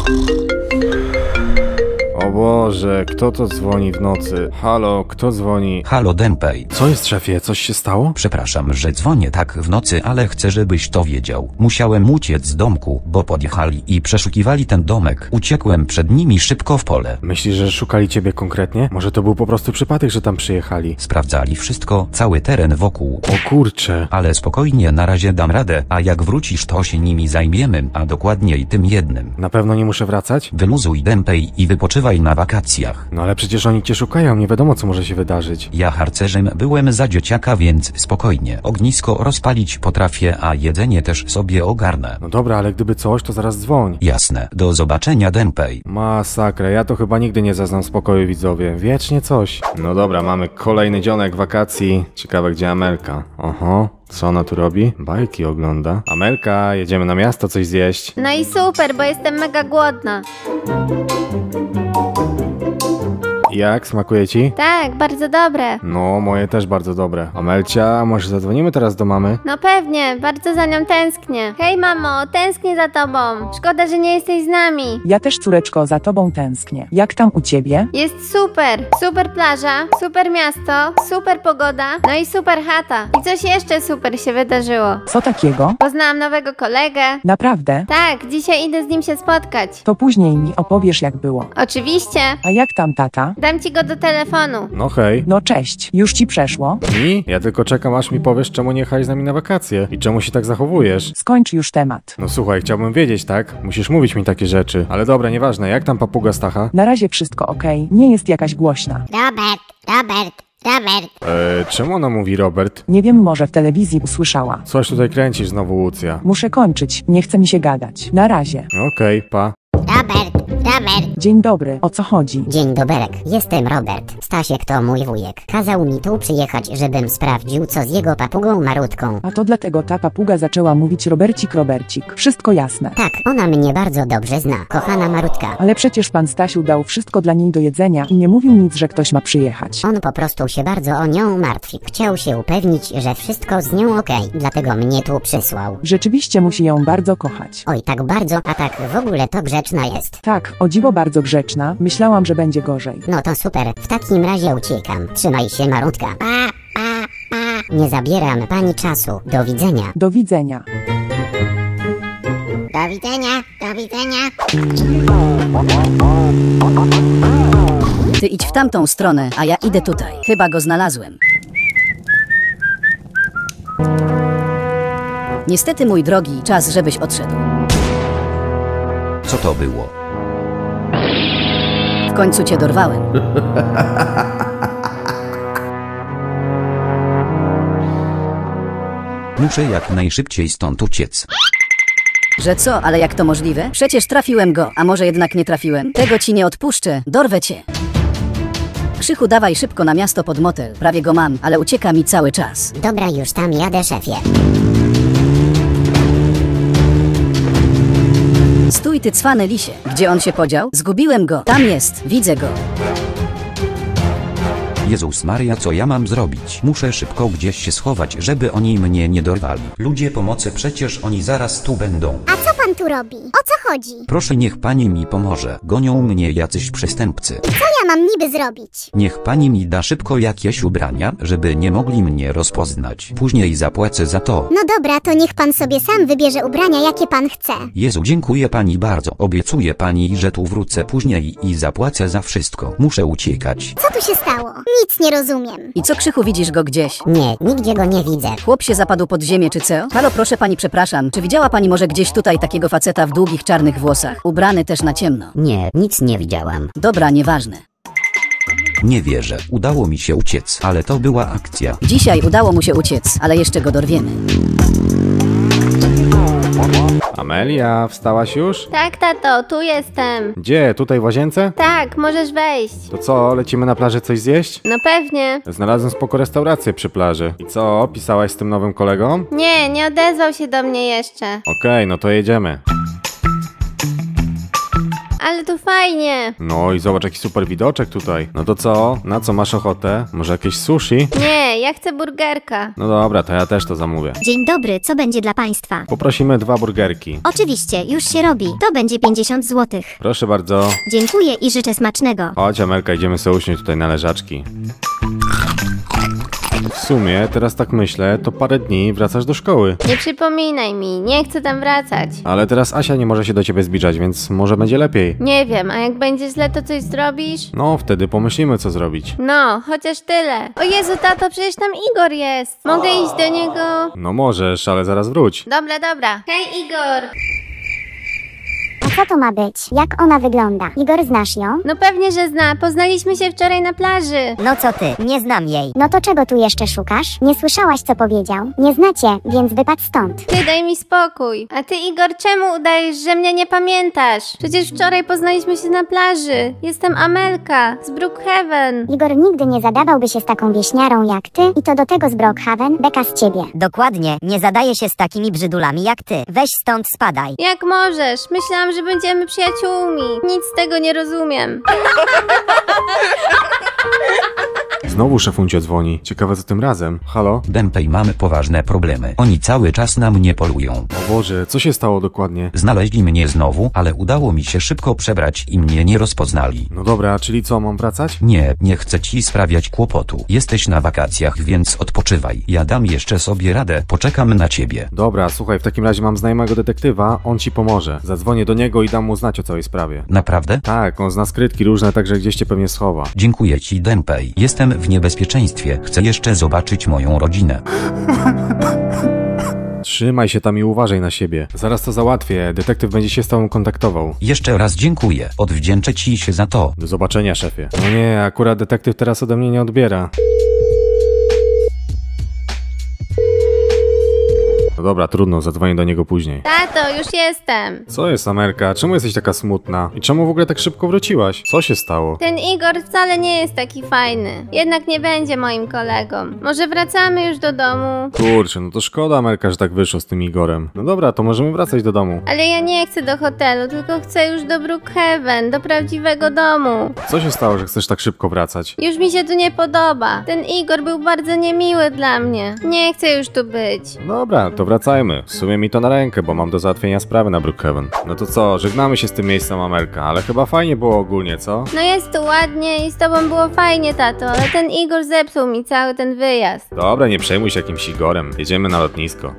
Speaker 2: O Boże, kto to dzwoni w nocy? Halo, kto dzwoni?
Speaker 5: Halo Dempej.
Speaker 2: Co jest, szefie? Coś się stało?
Speaker 5: Przepraszam, że dzwonię tak w nocy, ale chcę, żebyś to wiedział. Musiałem uciec z domku, bo podjechali i przeszukiwali ten domek. Uciekłem przed nimi szybko w pole.
Speaker 2: Myślisz, że szukali ciebie konkretnie? Może to był po prostu przypadek, że tam przyjechali?
Speaker 5: Sprawdzali wszystko, cały teren wokół.
Speaker 2: O kurcze.
Speaker 5: Ale spokojnie, na razie dam radę, a jak wrócisz, to się nimi zajmiemy, a dokładniej tym jednym.
Speaker 2: Na pewno nie muszę wracać?
Speaker 5: Wyluzuj Dempej i wypoczywaj na wakacjach.
Speaker 2: No ale przecież oni cię szukają, nie wiadomo co może się wydarzyć.
Speaker 5: Ja harcerzem byłem za dzieciaka, więc spokojnie. Ognisko rozpalić potrafię, a jedzenie też sobie ogarnę.
Speaker 2: No dobra, ale gdyby coś, to zaraz dzwoń.
Speaker 5: Jasne, do zobaczenia Dempej.
Speaker 2: Masakra, ja to chyba nigdy nie zaznam spokoju, widzowie. Wiecznie coś. No dobra, mamy kolejny dzionek wakacji. Ciekawe gdzie Amelka. Oho. Co ona tu robi? Bajki ogląda. Amelka, jedziemy na miasto coś zjeść.
Speaker 1: No i super, bo jestem mega głodna.
Speaker 2: Jak? Smakuje ci?
Speaker 1: Tak, bardzo dobre.
Speaker 2: No, moje też bardzo dobre. Amelcia, może zadzwonimy teraz do mamy?
Speaker 1: No pewnie, bardzo za nią tęsknię. Hej mamo, tęsknię za tobą. Szkoda, że nie jesteś z nami.
Speaker 4: Ja też, córeczko, za tobą tęsknię. Jak tam u ciebie?
Speaker 1: Jest super. Super plaża, super miasto, super pogoda, no i super chata. I coś jeszcze super się wydarzyło.
Speaker 4: Co takiego?
Speaker 1: Poznałam nowego kolegę.
Speaker 4: Naprawdę?
Speaker 1: Tak, dzisiaj idę z nim się spotkać.
Speaker 4: To później mi opowiesz jak było.
Speaker 1: Oczywiście.
Speaker 4: A jak tam tata?
Speaker 1: Dam ci go do telefonu.
Speaker 2: No hej.
Speaker 4: No cześć, już ci przeszło?
Speaker 2: Mi? Ja tylko czekam aż mi powiesz czemu nie jechałeś z nami na wakacje i czemu się tak zachowujesz.
Speaker 4: Skończ już temat.
Speaker 2: No słuchaj, chciałbym wiedzieć, tak? Musisz mówić mi takie rzeczy. Ale dobra, nieważne, jak tam papuga Stacha?
Speaker 4: Na razie wszystko okej, nie jest jakaś głośna.
Speaker 8: Robert, Robert, Robert.
Speaker 2: Eee, czemu ona mówi Robert?
Speaker 4: Nie wiem, może w telewizji usłyszała.
Speaker 2: Coś tutaj kręcisz znowu, Łucja.
Speaker 4: Muszę kończyć, nie chce mi się gadać. Na razie.
Speaker 2: Okej, okay, pa.
Speaker 8: Robert, Robert.
Speaker 4: Dzień dobry, o co chodzi?
Speaker 8: Dzień doberek, jestem Robert. Stasiek to mój wujek. Kazał mi tu przyjechać, żebym sprawdził, co z jego papugą Marutką.
Speaker 4: A to dlatego ta papuga zaczęła mówić Robercik, Robercik. Wszystko jasne.
Speaker 8: Tak, ona mnie bardzo dobrze zna. Kochana Marutka.
Speaker 4: Ale przecież pan Stasiu dał wszystko dla niej do jedzenia i nie mówił nic, że ktoś ma przyjechać.
Speaker 8: On po prostu się bardzo o nią martwi. Chciał się upewnić, że wszystko z nią okej. Dlatego mnie tu przysłał.
Speaker 4: Rzeczywiście musi ją bardzo kochać.
Speaker 8: Oj, tak bardzo, a tak w ogóle to grzeczna jest.
Speaker 4: Tak, o dziwo bardzo grzeczna. Myślałam, że będzie gorzej.
Speaker 8: No to super, w takim razie uciekam. Trzymaj się, Marutka. Pa, pa, pa. Nie zabieram pani czasu. Do widzenia.
Speaker 4: Do widzenia.
Speaker 8: Do widzenia, do widzenia.
Speaker 7: Ty idź w tamtą stronę, a ja idę tutaj. Chyba go znalazłem. Niestety, mój drogi, czas, żebyś odszedł.
Speaker 5: Co to było?
Speaker 7: W końcu cię dorwałem.
Speaker 5: Muszę jak najszybciej stąd uciec.
Speaker 7: Że co, ale jak to możliwe? Przecież trafiłem go, a może jednak nie trafiłem? Tego ci nie odpuszczę, dorwę cię. Krzychu, dawaj szybko na miasto pod motel. Prawie go mam, ale ucieka mi cały czas.
Speaker 8: Dobra, już tam jadę, szefie.
Speaker 7: Stój, ty cwany lisie. Gdzie on się podział? Zgubiłem go. Tam jest, widzę go.
Speaker 5: Jezus Maria, co ja mam zrobić? Muszę szybko gdzieś się schować, żeby oni mnie nie dorwali. Ludzie pomocy, przecież oni zaraz tu będą.
Speaker 14: A co pan tu robi? O co chodzi?
Speaker 5: Proszę, niech pani mi pomoże. Gonią mnie jacyś przestępcy.
Speaker 14: Co ja mam niby zrobić?
Speaker 5: Niech pani mi da szybko jakieś ubrania, żeby nie mogli mnie rozpoznać. Później zapłacę za to.
Speaker 14: No dobra, to niech pan sobie sam wybierze ubrania, jakie pan chce.
Speaker 5: Jezu, dziękuję pani bardzo. Obiecuję pani, że tu wrócę później i zapłacę za wszystko. Muszę uciekać.
Speaker 14: Co tu się stało? Nic nie rozumiem.
Speaker 7: I co, Krzychu, widzisz go gdzieś?
Speaker 8: Nie, nigdzie go nie widzę.
Speaker 7: Chłop się zapadł pod ziemię, czy co? Halo, proszę pani, przepraszam. Czy widziała pani może gdzieś tutaj takiego faceta w długich czarnych włosach? Ubrany też na ciemno.
Speaker 8: Nie, nic nie widziałam.
Speaker 7: Dobra, nieważne.
Speaker 5: Nie wierzę, udało mi się uciec, ale to była akcja.
Speaker 7: Dzisiaj udało mu się uciec, ale jeszcze go dorwiemy.
Speaker 2: Amelia, wstałaś już?
Speaker 1: Tak, tato, tu jestem.
Speaker 2: Gdzie? Tutaj w łazience?
Speaker 1: Tak, możesz wejść.
Speaker 2: To co, lecimy na plażę coś zjeść?
Speaker 1: No pewnie.
Speaker 2: Znalazłem spoko restaurację przy plaży. I co, pisałaś z tym nowym kolegą?
Speaker 1: Nie, nie odezwał się do mnie jeszcze.
Speaker 2: Okej, no to jedziemy.
Speaker 1: Ale tu fajnie.
Speaker 2: No i zobacz, jaki super widoczek tutaj. No to co? Na co masz ochotę? Może jakieś sushi?
Speaker 1: Nie, ja chcę burgerka.
Speaker 2: No dobra, to ja też to zamówię.
Speaker 14: Dzień dobry, co będzie dla państwa?
Speaker 2: Poprosimy dwa burgerki.
Speaker 14: Oczywiście, już się robi. To będzie pięćdziesiąt złotych.
Speaker 2: Proszę bardzo.
Speaker 14: Dziękuję i życzę smacznego.
Speaker 2: Chodź, Amelka, idziemy sobie usiąść tutaj na leżaczki. W sumie, teraz tak myślę, to parę dni wracasz do szkoły.
Speaker 1: Nie przypominaj mi, nie chcę tam wracać.
Speaker 2: Ale teraz Asia nie może się do ciebie zbliżać, więc może będzie lepiej.
Speaker 1: Nie wiem, a jak będzie źle, to coś zrobisz?
Speaker 2: No, wtedy pomyślimy, co zrobić.
Speaker 1: No, chociaż tyle. O Jezu, tato, przecież tam Igor jest. Mogę iść do niego?
Speaker 2: No możesz, ale zaraz wróć.
Speaker 1: Dobra, dobra. Hej, Igor.
Speaker 14: A co to ma być? Jak ona wygląda? Igor, znasz ją?
Speaker 1: No pewnie, że zna. Poznaliśmy się wczoraj na plaży.
Speaker 13: No co ty, nie znam jej.
Speaker 14: No to czego tu jeszcze szukasz? Nie słyszałaś, co powiedział? Nie znacie, więc wypadł stąd.
Speaker 1: Ty, daj mi spokój. A ty, Igor, czemu udajesz, że mnie nie pamiętasz? Przecież wczoraj poznaliśmy się na plaży. Jestem Amelka z Brookhaven.
Speaker 14: Igor nigdy nie zadawałby się z taką wieśniarą jak ty i to do tego z Brookhaven, beka z ciebie.
Speaker 13: Dokładnie, nie zadaje się z takimi brzydulami jak ty. Weź stąd, spadaj.
Speaker 1: Jak możesz? Myślałam, że będziemy przyjaciółmi. Nic z tego nie rozumiem.
Speaker 2: Znowu szefuncio dzwoni. Ciekawe, co tym razem. Halo?
Speaker 5: Dępej, mamy poważne problemy. Oni cały czas na mnie polują.
Speaker 2: O Boże, co się stało dokładnie?
Speaker 5: Znaleźli mnie znowu, ale udało mi się szybko przebrać i mnie nie rozpoznali.
Speaker 2: No dobra, czyli co, mam wracać?
Speaker 5: Nie, nie chcę ci sprawiać kłopotu. Jesteś na wakacjach, więc odpoczywaj. Ja dam jeszcze sobie radę, poczekam na ciebie.
Speaker 2: Dobra, słuchaj, w takim razie mam znajomego detektywa, on ci pomoże. Zadzwonię do niego i dam mu znać o całej sprawie.
Speaker 5: Naprawdę?
Speaker 2: Tak, on zna skrytki różne, także gdzieś cię pewnie schowa.
Speaker 5: Dziękuję ci, Dępej. Jestem w niebezpieczeństwie. Chcę jeszcze zobaczyć moją rodzinę.
Speaker 2: Trzymaj się tam i uważaj na siebie. Zaraz to załatwię, detektyw będzie się z tobą kontaktował.
Speaker 5: Jeszcze raz dziękuję. Odwdzięczę ci się za to.
Speaker 2: Do zobaczenia, szefie. No nie, akurat detektyw teraz ode mnie nie odbiera. No dobra, trudno, zadzwonię do niego później.
Speaker 1: Tato, już jestem.
Speaker 2: Co jest, Amerka? Czemu jesteś taka smutna? I czemu w ogóle tak szybko wróciłaś? Co się stało?
Speaker 1: Ten Igor wcale nie jest taki fajny. Jednak nie będzie moim kolegą. Może wracamy już do domu?
Speaker 2: Kurczę, no to szkoda, Amerka, że tak wyszło z tym Igorem. No dobra, to możemy wracać do domu.
Speaker 1: Ale ja nie chcę do hotelu, tylko chcę już do Brookhaven, do prawdziwego domu.
Speaker 2: Co się stało, że chcesz tak szybko wracać?
Speaker 1: Już mi się tu nie podoba. Ten Igor był bardzo niemiły dla mnie. Nie chcę już tu być.
Speaker 2: Dobra, to wracajmy. W sumie mi to na rękę, bo mam do załatwienia sprawy na Brookhaven. No to co, żegnamy się z tym miejscem, Amerka, ale chyba fajnie było ogólnie, co?
Speaker 1: No jest tu ładnie i z tobą było fajnie, tato, ale ten Igor zepsuł mi cały ten wyjazd.
Speaker 2: Dobra, nie przejmuj się jakimś Igorem. Jedziemy na lotnisko.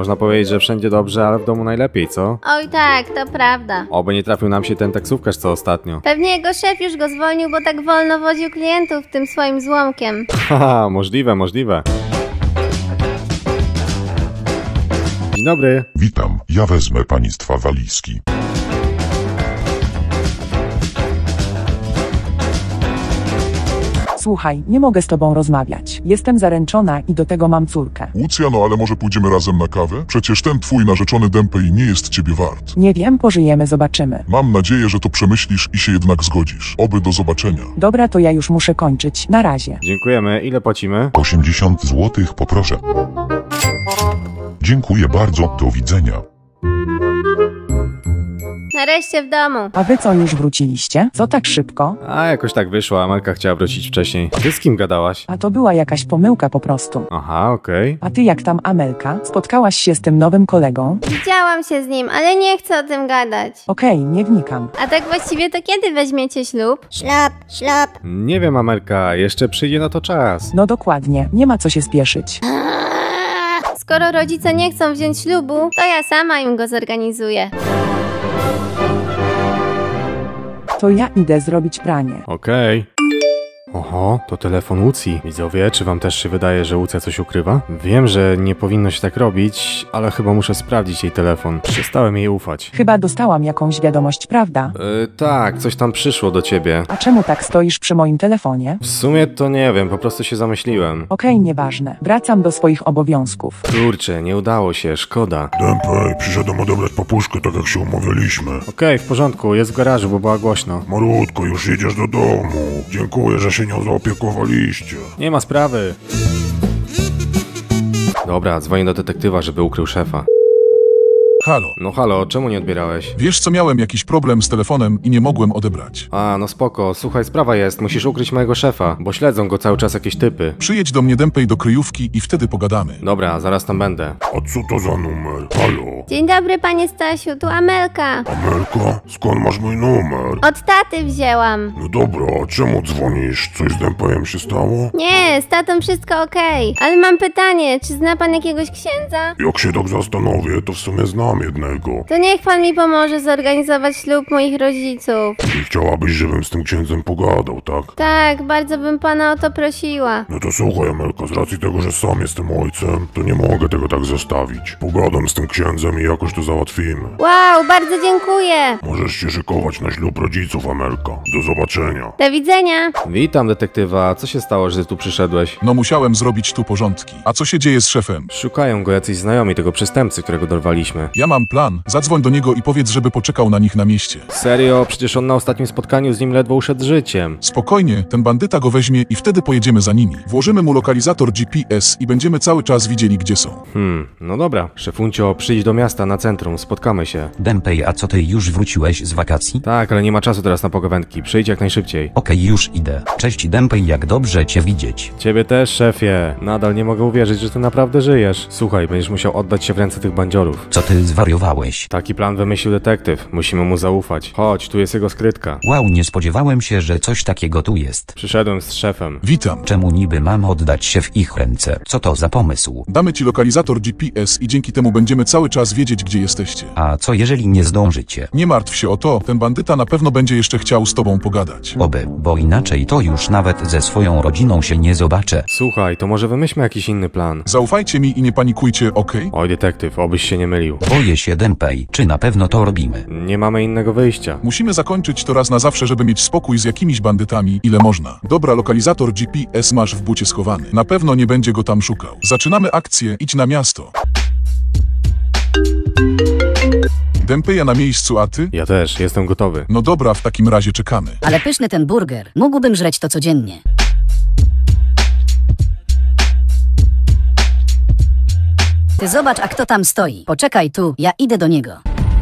Speaker 2: można powiedzieć, że wszędzie dobrze, ale w domu najlepiej, co?
Speaker 1: Oj tak, to prawda.
Speaker 2: Oby nie trafił nam się ten taksówkarz co ostatnio.
Speaker 1: Pewnie jego szef już go zwolnił, bo tak wolno woził klientów tym swoim złomkiem.
Speaker 2: Haha, możliwe, możliwe. Dzień dobry.
Speaker 3: Witam, ja wezmę państwa walizki.
Speaker 4: Słuchaj, nie mogę z tobą rozmawiać. Jestem zaręczona i do tego mam córkę.
Speaker 9: Luciano, ale może pójdziemy razem na kawę? Przecież ten twój narzeczony Dępej nie jest ciebie wart.
Speaker 4: Nie wiem, pożyjemy, zobaczymy.
Speaker 9: Mam nadzieję, że to przemyślisz i się jednak zgodzisz. Oby do zobaczenia.
Speaker 4: Dobra, to ja już muszę kończyć. Na razie.
Speaker 2: Dziękujemy. Ile płacimy?
Speaker 3: osiemdziesiąt złotych poproszę. Dziękuję bardzo, do widzenia.
Speaker 1: Nareszcie w domu.
Speaker 4: A wy co, już wróciliście? Co tak szybko?
Speaker 2: A jakoś tak wyszło, Amelka chciała wrócić wcześniej. A ty z kim gadałaś?
Speaker 4: A to była jakaś pomyłka po prostu.
Speaker 2: Aha, okej. Okay.
Speaker 4: A ty jak tam, Amelka? Spotkałaś się z tym nowym kolegą?
Speaker 1: Widziałam się z nim, ale nie chcę o tym gadać.
Speaker 4: Okej, okay, nie wnikam.
Speaker 1: A tak właściwie to kiedy weźmiecie ślub?
Speaker 8: Ślub, ślub.
Speaker 2: Nie wiem, Amelka, jeszcze przyjdzie na to czas.
Speaker 4: No dokładnie, nie ma co się spieszyć.
Speaker 1: Skoro rodzice nie chcą wziąć ślubu, to ja sama im go zorganizuję.
Speaker 4: To ja idę zrobić pranie.
Speaker 2: Okej. Okay. Oho, to telefon Łucji. Widzowie, czy wam też się wydaje, że Łucja coś ukrywa? Wiem, że nie powinno się tak robić, ale chyba muszę sprawdzić jej telefon. Przestałem jej ufać.
Speaker 4: Chyba dostałam jakąś wiadomość, prawda?
Speaker 2: Yy, tak, coś tam przyszło do ciebie.
Speaker 4: A czemu tak stoisz przy moim telefonie?
Speaker 2: W sumie to nie wiem, po prostu się zamyśliłem.
Speaker 4: Okej, okay, nieważne. Wracam do swoich obowiązków.
Speaker 2: Kurczę, nie udało się, szkoda.
Speaker 9: Dępej, przyszedłem odebrać papuszkę, tak jak się umawialiśmy.
Speaker 2: Okej, okay, w porządku, jest w garażu, bo była głośno.
Speaker 9: Marutko, już jedziesz do domu. Dziękuję, że się nią zaopiekowaliście.
Speaker 2: Nie ma sprawy. Dobra, dzwonię do detektywa, żeby ukrył szefa.
Speaker 10: Halo.
Speaker 2: No halo, czemu nie odbierałeś?
Speaker 10: Wiesz co, miałem jakiś problem z telefonem i nie mogłem odebrać.
Speaker 2: A, no spoko, słuchaj, sprawa jest, musisz ukryć mojego szefa, bo śledzą go cały czas jakieś typy.
Speaker 10: Przyjedź do mnie Dępej do kryjówki i wtedy pogadamy.
Speaker 2: Dobra, zaraz tam będę.
Speaker 9: A co to za numer? Halo?
Speaker 1: Dzień dobry, panie Stasiu, tu Amelka.
Speaker 9: Amelka? Skąd masz mój numer?
Speaker 1: Od taty wzięłam.
Speaker 9: No dobra, a czemu dzwonisz? Coś z Dępejem się stało?
Speaker 1: Nie, z tatą wszystko okej. Okay. Ale mam pytanie, czy zna pan jakiegoś księdza?
Speaker 9: Jak się tak zastanowię, to w sumie znam jednego.
Speaker 1: To niech pan mi pomoże zorganizować ślub moich rodziców.
Speaker 9: I chciałabyś, żebym z tym księdzem pogadał, tak?
Speaker 1: Tak, bardzo bym pana o to prosiła.
Speaker 9: No to słuchaj, Amelka, z racji tego, że sam jestem ojcem, to nie mogę tego tak zostawić. Pogadam z tym księdzem i jakoś to załatwimy.
Speaker 1: Wow, bardzo dziękuję.
Speaker 9: Możesz się szykować na ślub rodziców, Amelka. Do zobaczenia.
Speaker 1: Do widzenia.
Speaker 2: Witam, detektywa. Co się stało, że tu przyszedłeś?
Speaker 10: No musiałem zrobić tu porządki. A co się dzieje z szefem?
Speaker 2: Szukają go jacyś znajomi tego przestępcy, którego dorwaliśmy.
Speaker 10: Ja mam plan. Zadzwoń do niego i powiedz, żeby poczekał na nich na mieście.
Speaker 2: Serio? Przecież on na ostatnim spotkaniu z nim ledwo uszedł życiem.
Speaker 10: Spokojnie, ten bandyta go weźmie i wtedy pojedziemy za nimi. Włożymy mu lokalizator G P S i będziemy cały czas widzieli, gdzie są.
Speaker 2: Hmm, no dobra. Szefuncio, przyjdź do miasta na centrum, spotkamy się.
Speaker 5: Dępej, a co ty już wróciłeś z wakacji?
Speaker 2: Tak, ale nie ma czasu teraz na pogawędki. Przyjdź jak najszybciej.
Speaker 5: Okej, okay, już idę. Cześć Dępej, jak dobrze cię widzieć.
Speaker 2: Ciebie też, szefie. Nadal nie mogę uwierzyć, że ty naprawdę żyjesz. Słuchaj, będziesz musiał oddać się w ręce tych bandziorów.
Speaker 5: Co ty zwariowałeś?
Speaker 2: Taki plan wymyślił detektyw. Musimy mu zaufać. Chodź, tu jest jego skrytka.
Speaker 5: Wow, nie spodziewałem się, że coś takiego tu jest.
Speaker 2: Przyszedłem z szefem.
Speaker 10: Witam.
Speaker 5: Czemu niby mam oddać się w ich ręce? Co to za pomysł?
Speaker 10: Damy ci lokalizator G P S i dzięki temu będziemy cały czas wiedzieć, gdzie jesteście.
Speaker 5: A co jeżeli nie zdążycie?
Speaker 10: Nie martw się o to, ten bandyta na pewno będzie jeszcze chciał z tobą pogadać.
Speaker 5: Oby, bo inaczej to już nawet ze swoją rodziną się nie zobaczę.
Speaker 2: Słuchaj, to może wymyślmy jakiś inny plan.
Speaker 10: Zaufajcie mi i nie panikujcie, okej? Okay?
Speaker 2: Oj, detektyw, obyś się nie mylił.
Speaker 5: Boję się, Dępej. Czy na pewno to robimy?
Speaker 2: Nie mamy innego wyjścia.
Speaker 10: Musimy zakończyć to raz na zawsze, żeby mieć spokój z jakimiś bandytami, ile można. Dobra, lokalizator G P S masz w bucie schowany. Na pewno nie będzie go tam szukał. Zaczynamy akcję, idź na miasto. Dępeja na miejscu, a ty?
Speaker 2: Ja też, jestem gotowy.
Speaker 10: No dobra, w takim razie czekamy.
Speaker 7: Ale pyszny ten burger. Mógłbym żreć to codziennie. Ty zobacz, a kto tam stoi. Poczekaj tu, ja idę do niego.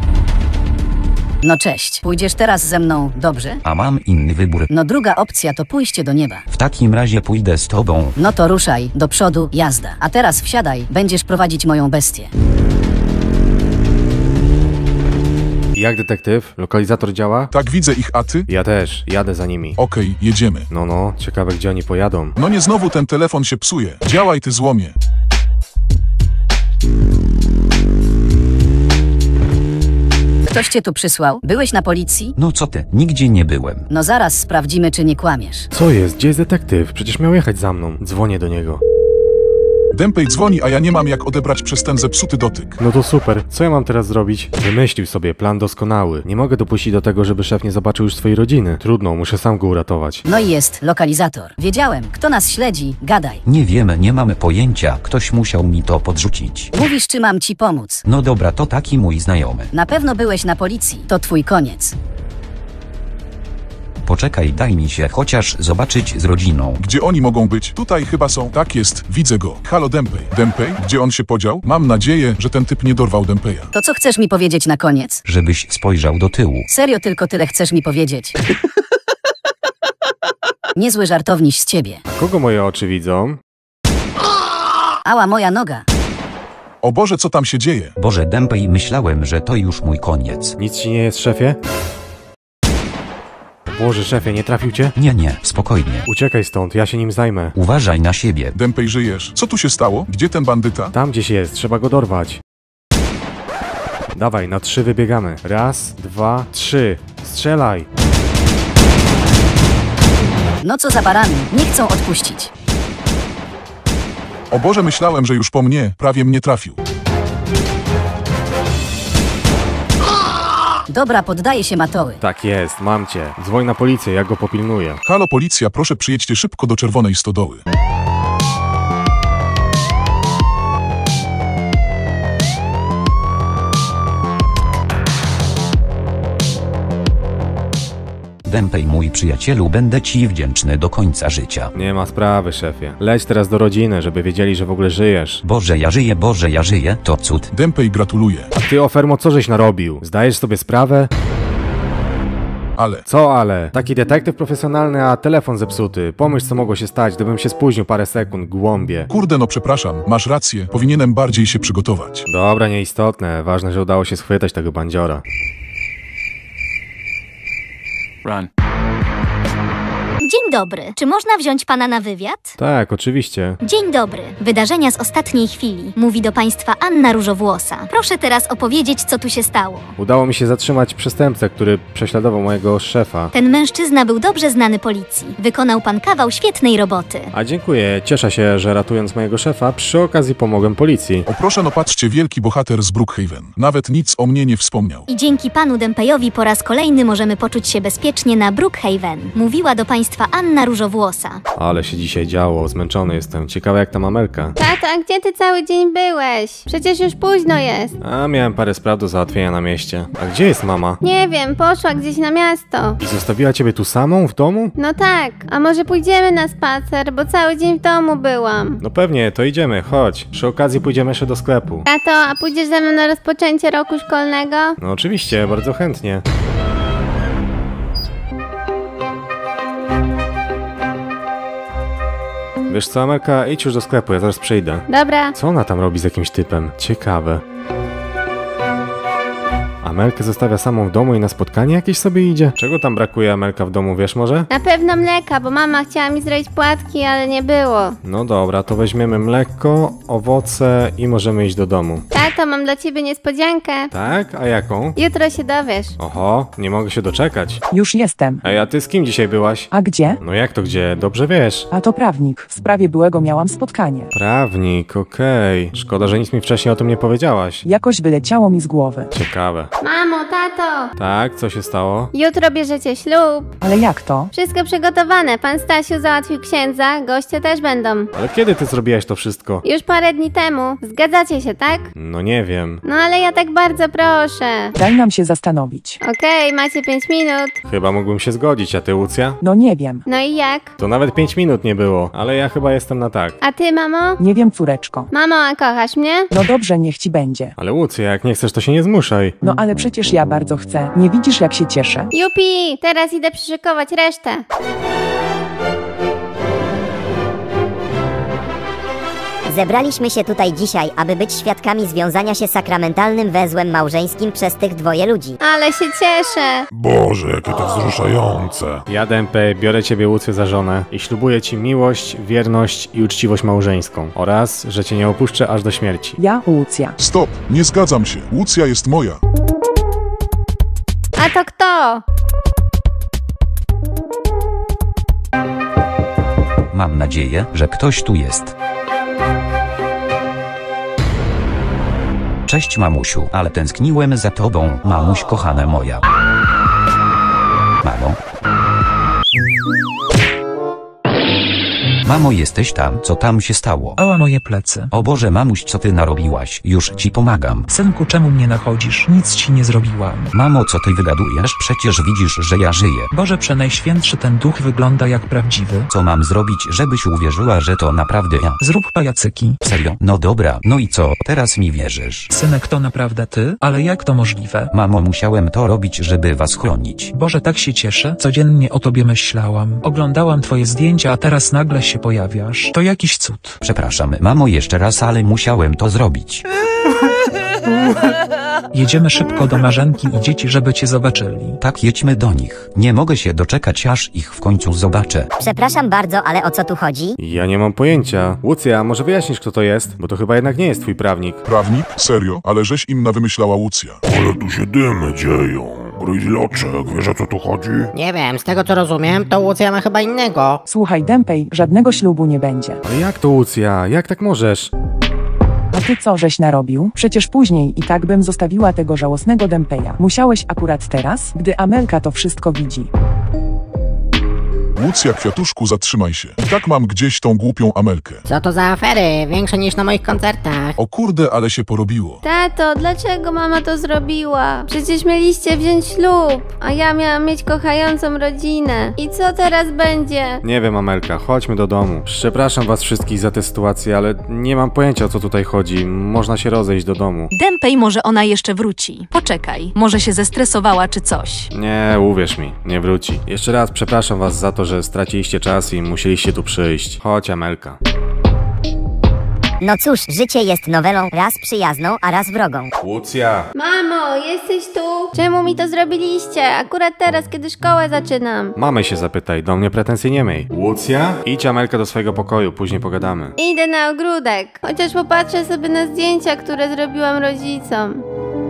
Speaker 7: No cześć, pójdziesz teraz ze mną, dobrze?
Speaker 5: A mam inny wybór.
Speaker 7: No druga opcja to pójście do nieba.
Speaker 5: W takim razie pójdę z tobą.
Speaker 7: No to ruszaj, do przodu, jazda. A teraz wsiadaj, będziesz prowadzić moją bestię.
Speaker 2: Jak detektyw? Lokalizator działa?
Speaker 10: Tak, widzę ich, a ty?
Speaker 2: Ja też, jadę za nimi.
Speaker 10: Okej, okay, jedziemy.
Speaker 2: No no, ciekawe gdzie oni pojadą.
Speaker 10: No nie znowu ten telefon się psuje. Działaj ty złomie.
Speaker 7: Ktoś cię tu przysłał? Byłeś na policji?
Speaker 5: No co ty, nigdzie nie byłem.
Speaker 7: No zaraz sprawdzimy, czy nie kłamiesz.
Speaker 2: Co jest? Gdzie jest detektyw? Przecież miał jechać za mną. Dzwonię do niego.
Speaker 10: Dępej dzwoni, a ja nie mam jak odebrać przez ten zepsuty dotyk.
Speaker 2: No to super. Co ja mam teraz zrobić? Wymyślił sobie plan doskonały. Nie mogę dopuścić do tego, żeby szef nie zobaczył już swojej rodziny. Trudno, muszę sam go uratować.
Speaker 7: No i jest lokalizator. Wiedziałem, kto nas śledzi, gadaj.
Speaker 5: Nie wiemy, nie mamy pojęcia, ktoś musiał mi to podrzucić.
Speaker 7: Mówisz, czy mam ci pomóc.
Speaker 5: No dobra, to taki mój znajomy.
Speaker 7: Na pewno byłeś na policji. To twój koniec.
Speaker 5: Poczekaj, daj mi się chociaż zobaczyć z rodziną.
Speaker 10: Gdzie oni mogą być? Tutaj chyba są. Tak jest, widzę go. Halo Dępej. Dępej? Gdzie on się podział? Mam nadzieję, że ten typ nie dorwał Dępeja.
Speaker 7: To co chcesz mi powiedzieć na koniec?
Speaker 5: Żebyś spojrzał do tyłu.
Speaker 7: Serio tylko tyle chcesz mi powiedzieć? Niezły żartowniś z ciebie.
Speaker 2: Kogo moje oczy widzą?
Speaker 7: Ała, moja noga.
Speaker 10: O Boże, co tam się dzieje?
Speaker 5: Boże, Dępej, myślałem, że to już mój koniec.
Speaker 2: Nic ci nie jest, szefie? Boże, szefie, nie trafił cię?
Speaker 5: Nie, nie, spokojnie.
Speaker 2: Uciekaj stąd, ja się nim zajmę.
Speaker 5: Uważaj na siebie.
Speaker 10: Dępej, żyjesz? Co tu się stało? Gdzie ten bandyta?
Speaker 2: Tam gdzieś jest, trzeba go dorwać. Dawaj, na trzy wybiegamy. Raz, dwa, trzy. Strzelaj!
Speaker 7: No co za barany, nie chcą odpuścić.
Speaker 10: O Boże, myślałem, że już po mnie, prawie mnie trafił.
Speaker 7: Dobra, poddaję się Matoły.
Speaker 2: Tak jest, mam cię. Dzwoń na policję, ja go popilnuję.
Speaker 10: Halo policja, proszę przyjedźcie szybko do Czerwonej Stodoły.
Speaker 5: Dępej, mój przyjacielu, będę ci wdzięczny do końca życia.
Speaker 2: Nie ma sprawy, szefie. Leć teraz do rodziny, żeby wiedzieli, że w ogóle żyjesz.
Speaker 5: Boże, ja żyję, Boże, ja żyję, to cud.
Speaker 10: Dępej, gratuluję.
Speaker 2: A ty, Ofermo, co żeś narobił? Zdajesz sobie sprawę?
Speaker 10: Ale...
Speaker 2: Co ale? Taki detektyw profesjonalny, a telefon zepsuty. Pomyśl, co mogło się stać, gdybym się spóźnił parę sekund, głąbie.
Speaker 10: Kurde, no przepraszam, masz rację, powinienem bardziej się przygotować.
Speaker 2: Dobra, nieistotne. Ważne, że udało się schwytać tego bandziora.
Speaker 15: Run.
Speaker 16: Dzień dobry. Czy można wziąć pana na wywiad?
Speaker 2: Tak, oczywiście.
Speaker 16: Dzień dobry. Wydarzenia z ostatniej chwili. Mówi do państwa Anna Różowłosa. Proszę teraz opowiedzieć, co tu się stało.
Speaker 2: Udało mi się zatrzymać przestępcę, który prześladował mojego szefa.
Speaker 16: Ten mężczyzna był dobrze znany policji. Wykonał pan kawał świetnej roboty.
Speaker 2: A dziękuję. Cieszę się, że ratując mojego szefa, przy okazji pomogłem policji.
Speaker 10: O proszę, no patrzcie, wielki bohater z Brookhaven. Nawet nic o mnie nie wspomniał.
Speaker 16: I dzięki panu Dępejowi po raz kolejny możemy poczuć się bezpiecznie na Brookhaven. Mówiła do państwa Anna Różowłosa.
Speaker 2: Ale się dzisiaj działo, zmęczony jestem. Ciekawe jak tam Amelka.
Speaker 1: Tato, a gdzie ty cały dzień byłeś? Przecież już późno jest.
Speaker 2: A miałem parę spraw do załatwienia na mieście. A gdzie jest mama?
Speaker 1: Nie wiem, poszła gdzieś na miasto.
Speaker 2: I zostawiła ciebie tu samą w domu?
Speaker 1: No tak, a może pójdziemy na spacer, bo cały dzień w domu byłam.
Speaker 2: No pewnie, to idziemy, chodź. Przy okazji pójdziemy jeszcze do sklepu.
Speaker 1: Tato, a pójdziesz ze mną na rozpoczęcie roku szkolnego?
Speaker 2: No oczywiście, bardzo chętnie. Wiesz co, Amelka, idź już do sklepu, ja zaraz przyjdę.
Speaker 1: Dobra.
Speaker 2: Co ona tam robi z jakimś typem? Ciekawe. Amelkę zostawia samą w domu i na spotkanie jakieś sobie idzie? Czego tam brakuje, Amelka, w domu, wiesz może?
Speaker 1: Na pewno mleka, bo mama chciała mi zrobić płatki, ale nie było.
Speaker 2: No dobra, to weźmiemy mleko, owoce i możemy iść do domu.
Speaker 1: Tato, mam dla ciebie niespodziankę.
Speaker 2: Tak? A jaką?
Speaker 1: Jutro się dowiesz.
Speaker 2: Oho, nie mogę się doczekać.
Speaker 4: Już jestem.
Speaker 2: Ej, a ty z kim dzisiaj byłaś?
Speaker 4: A gdzie?
Speaker 2: No jak to gdzie? Dobrze wiesz.
Speaker 4: A to prawnik. W sprawie byłego miałam spotkanie.
Speaker 2: Prawnik, okej. Okay. Szkoda, że nic mi wcześniej o tym nie powiedziałaś.
Speaker 4: Jakoś wyleciało mi z głowy.
Speaker 2: Ciekawe.
Speaker 1: Mamo, tato!
Speaker 2: Tak, co się stało?
Speaker 1: Jutro bierzecie ślub.
Speaker 4: Ale jak to?
Speaker 1: Wszystko przygotowane. Pan Stasiu załatwił księdza, goście też będą.
Speaker 2: Ale kiedy ty zrobiłaś to wszystko?
Speaker 1: Już parę dni temu. Zgadzacie się, tak?
Speaker 2: No nie wiem.
Speaker 1: No ale ja tak bardzo proszę.
Speaker 4: Daj nam się zastanowić.
Speaker 1: Okej, okay, macie pięć minut.
Speaker 2: Chyba mógłbym się zgodzić, a ty, Łucja?
Speaker 4: No nie wiem.
Speaker 1: No i jak?
Speaker 2: To nawet pięć minut nie było, ale ja chyba jestem na tak.
Speaker 1: A ty, mamo?
Speaker 4: Nie wiem, córeczko.
Speaker 1: Mamo, a kochasz mnie?
Speaker 4: No dobrze, niech ci będzie.
Speaker 2: Ale Łucja, jak nie chcesz, to się nie zmuszaj.
Speaker 4: No ale przecież ja bardzo chcę. Nie widzisz, jak się cieszę?
Speaker 1: Jupi! Teraz idę przyszykować resztę.
Speaker 13: Zebraliśmy się tutaj dzisiaj, aby być świadkami związania się sakramentalnym węzłem małżeńskim przez tych dwoje ludzi.
Speaker 1: Ale się cieszę.
Speaker 9: Boże, jakie to wzruszające.
Speaker 2: Ja, Dępej, biorę ciebie, Łucję, za żonę i ślubuję ci miłość, wierność i uczciwość małżeńską oraz, że cię nie opuszczę aż do śmierci.
Speaker 4: Ja, Łucja.
Speaker 10: Stop, nie zgadzam się. Łucja jest moja.
Speaker 1: A to kto?
Speaker 5: Mam nadzieję, że ktoś tu jest. Cześć mamusiu, ale tęskniłem za tobą, mamuś kochana moja. Mamo? Mamo, jesteś tam? Co tam się stało?
Speaker 6: Ała, moje plecy.
Speaker 5: O Boże, mamuś, co ty narobiłaś? Już ci pomagam.
Speaker 6: Synku, czemu mnie nachodzisz? Nic ci nie zrobiłam.
Speaker 5: Mamo, co ty wygadujesz? Przecież widzisz, że ja żyję.
Speaker 6: Boże Przenajświętszy, ten duch wygląda jak prawdziwy.
Speaker 5: Co mam zrobić, żebyś uwierzyła, że to naprawdę ja?
Speaker 6: Zrób pajacyki.
Speaker 5: Serio? No dobra, no i co? Teraz mi wierzysz?
Speaker 6: Synek, to naprawdę ty? Ale jak to możliwe?
Speaker 5: Mamo, musiałem to robić, żeby was chronić.
Speaker 6: Boże, tak się cieszę. Codziennie o tobie myślałam. Oglądałam twoje zdjęcia, a teraz nagle się pojawiasz. To jakiś cud.
Speaker 5: Przepraszam, mamo, jeszcze raz, ale musiałem to zrobić.
Speaker 6: Jedziemy szybko do Marzenki i dzieci, żeby cię zobaczyli.
Speaker 5: Tak, jedźmy do nich. Nie mogę się doczekać, aż ich w końcu zobaczę.
Speaker 13: Przepraszam bardzo, ale o co tu chodzi?
Speaker 2: Ja nie mam pojęcia. Łucja, może wyjaśnisz, kto to jest? Bo to chyba jednak nie jest twój prawnik.
Speaker 10: Prawnik? Serio? Ale żeś im nawymyślała Łucja.
Speaker 9: Ale tu się dymy dzieją. Gryzloczek, wiesz o co tu chodzi?
Speaker 12: Nie wiem, z tego co rozumiem, to Łucja ma chyba innego.
Speaker 4: Słuchaj, Dępej, żadnego ślubu nie będzie.
Speaker 2: Ale jak to, Łucja? Jak tak możesz?
Speaker 4: A ty co żeś narobił? Przecież później i tak bym zostawiła tego żałosnego Dępeja. Musiałeś akurat teraz, gdy Amelka to wszystko widzi.
Speaker 10: Łucja, kwiatuszku, zatrzymaj się. I tak mam gdzieś tą głupią Amelkę.
Speaker 12: Co to za afery? Większe niż na moich koncertach.
Speaker 10: O kurde, ale się porobiło.
Speaker 1: Tato, dlaczego mama to zrobiła? Przecież mieliście wziąć ślub, a ja miałam mieć kochającą rodzinę. I co teraz będzie?
Speaker 2: Nie wiem, Amelka, chodźmy do domu. Przepraszam was wszystkich za tę sytuację, ale nie mam pojęcia, o co tutaj chodzi. Można się rozejść do domu.
Speaker 11: Dępej, może ona jeszcze wróci. Poczekaj, może się zestresowała czy coś.
Speaker 2: Nie, uwierz mi, nie wróci. Jeszcze raz przepraszam was za to, że straciliście czas i musieliście tu przyjść. Chodź, Amelka.
Speaker 13: No cóż, życie jest nowelą raz przyjazną, a raz wrogą.
Speaker 2: Łucja!
Speaker 1: Mamo, jesteś tu? Czemu mi to zrobiliście? Akurat teraz, kiedy szkołę zaczynam.
Speaker 2: Mamy się zapytaj, do mnie pretensji nie miej. Łucja? Idź, Amelka, do swojego pokoju, później pogadamy.
Speaker 1: Idę na ogródek. Chociaż popatrzę sobie na zdjęcia, które zrobiłam rodzicom.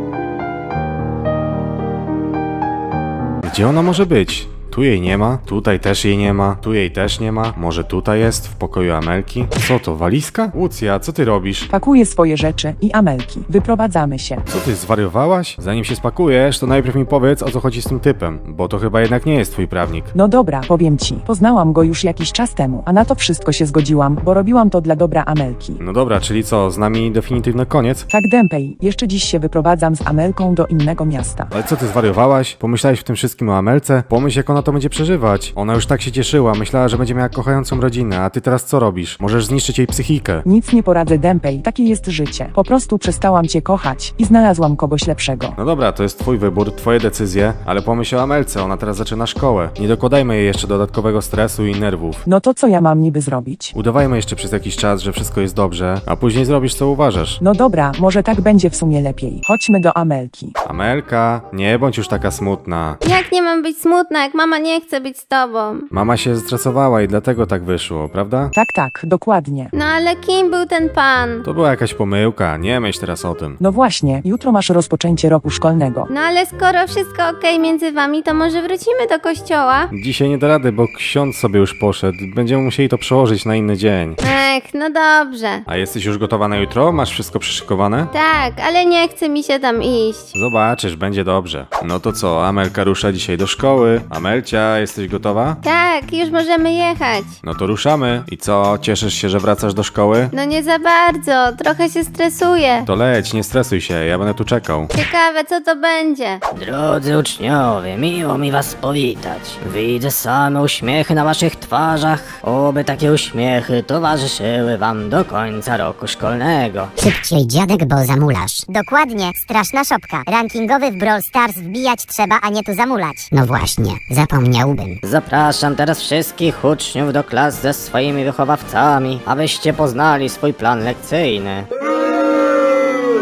Speaker 2: Gdzie ona może być? Tu jej nie ma, tutaj też jej nie ma, tu jej też nie ma, może tutaj jest, w pokoju Amelki? Co to, walizka? Łucja, co ty robisz?
Speaker 4: Pakuję swoje rzeczy i Amelki. Wyprowadzamy się.
Speaker 2: Co ty, zwariowałaś? Zanim się spakujesz, to najpierw mi powiedz, o co chodzi z tym typem, bo to chyba jednak nie jest twój prawnik.
Speaker 4: No dobra, powiem ci. Poznałam go już jakiś czas temu, a na to wszystko się zgodziłam, bo robiłam to dla dobra Amelki.
Speaker 2: No dobra, czyli co, z nami definitywny koniec?
Speaker 4: Tak, Dępej, jeszcze dziś się wyprowadzam z Amelką do innego miasta.
Speaker 2: Ale co ty, zwariowałaś? Pomyślałeś w tym wszystkim o Amelce? Pomyśl, jak ona to będzie przeżywać. Ona już tak się cieszyła, myślała, że będzie miała kochającą rodzinę, a ty teraz co robisz? Możesz zniszczyć jej psychikę.
Speaker 4: Nic nie poradzę, Dępej, takie jest życie. Po prostu przestałam cię kochać i znalazłam kogoś lepszego.
Speaker 2: No dobra, to jest twój wybór, twoje decyzje, ale pomyśl o Amelce, ona teraz zaczyna szkołę. Nie dokładajmy jej jeszcze dodatkowego stresu i nerwów.
Speaker 4: No to co ja mam niby zrobić?
Speaker 2: Udawajmy jeszcze przez jakiś czas, że wszystko jest dobrze, a później zrobisz co uważasz.
Speaker 4: No dobra, może tak będzie w sumie lepiej. Chodźmy do Amelki.
Speaker 2: Amelka, nie bądź już taka smutna.
Speaker 1: Jak nie mam być smutna, jak mama nie chce być z tobą?
Speaker 2: Mama się zestresowała i dlatego tak wyszło, prawda?
Speaker 4: Tak, tak, dokładnie.
Speaker 1: No ale kim był ten pan?
Speaker 2: To była jakaś pomyłka, nie myśl teraz o tym.
Speaker 4: No właśnie, jutro masz rozpoczęcie roku szkolnego.
Speaker 1: No ale skoro wszystko okej między wami, to może wrócimy do kościoła?
Speaker 2: Dzisiaj nie da rady, bo ksiądz sobie już poszedł. Będziemy musieli to przełożyć na inny dzień.
Speaker 1: Ech, no dobrze.
Speaker 2: A jesteś już gotowa na jutro? Masz wszystko przyszykowane?
Speaker 1: Tak, ale nie chce mi się tam iść.
Speaker 2: Zobaczysz, będzie dobrze. No to co, Amelka rusza dzisiaj do szkoły. Amelcia, jesteś gotowa?
Speaker 1: Tak, już możemy jechać.
Speaker 2: No to ruszamy. I co, cieszysz się, że wracasz do szkoły?
Speaker 1: No nie za bardzo, trochę się stresuję.
Speaker 2: To leć, nie stresuj się, ja będę tu czekał.
Speaker 1: Ciekawe, co to będzie.
Speaker 15: Drodzy uczniowie, miło mi was powitać. Widzę same uśmiechy na waszych twarzach. Oby takie uśmiechy towarzyszyły wam do końca roku szkolnego.
Speaker 13: Szybciej, dziadek, bo zamulasz. Dokładnie, straszna szopka. Rankingowy w Brawl Stars wbijać trzeba, a nie tu zamulać. No właśnie, zapomniałbym.
Speaker 15: Zapraszam teraz wszystkich uczniów do klas ze swoimi wychowawcami, abyście poznali swój plan lekcyjny.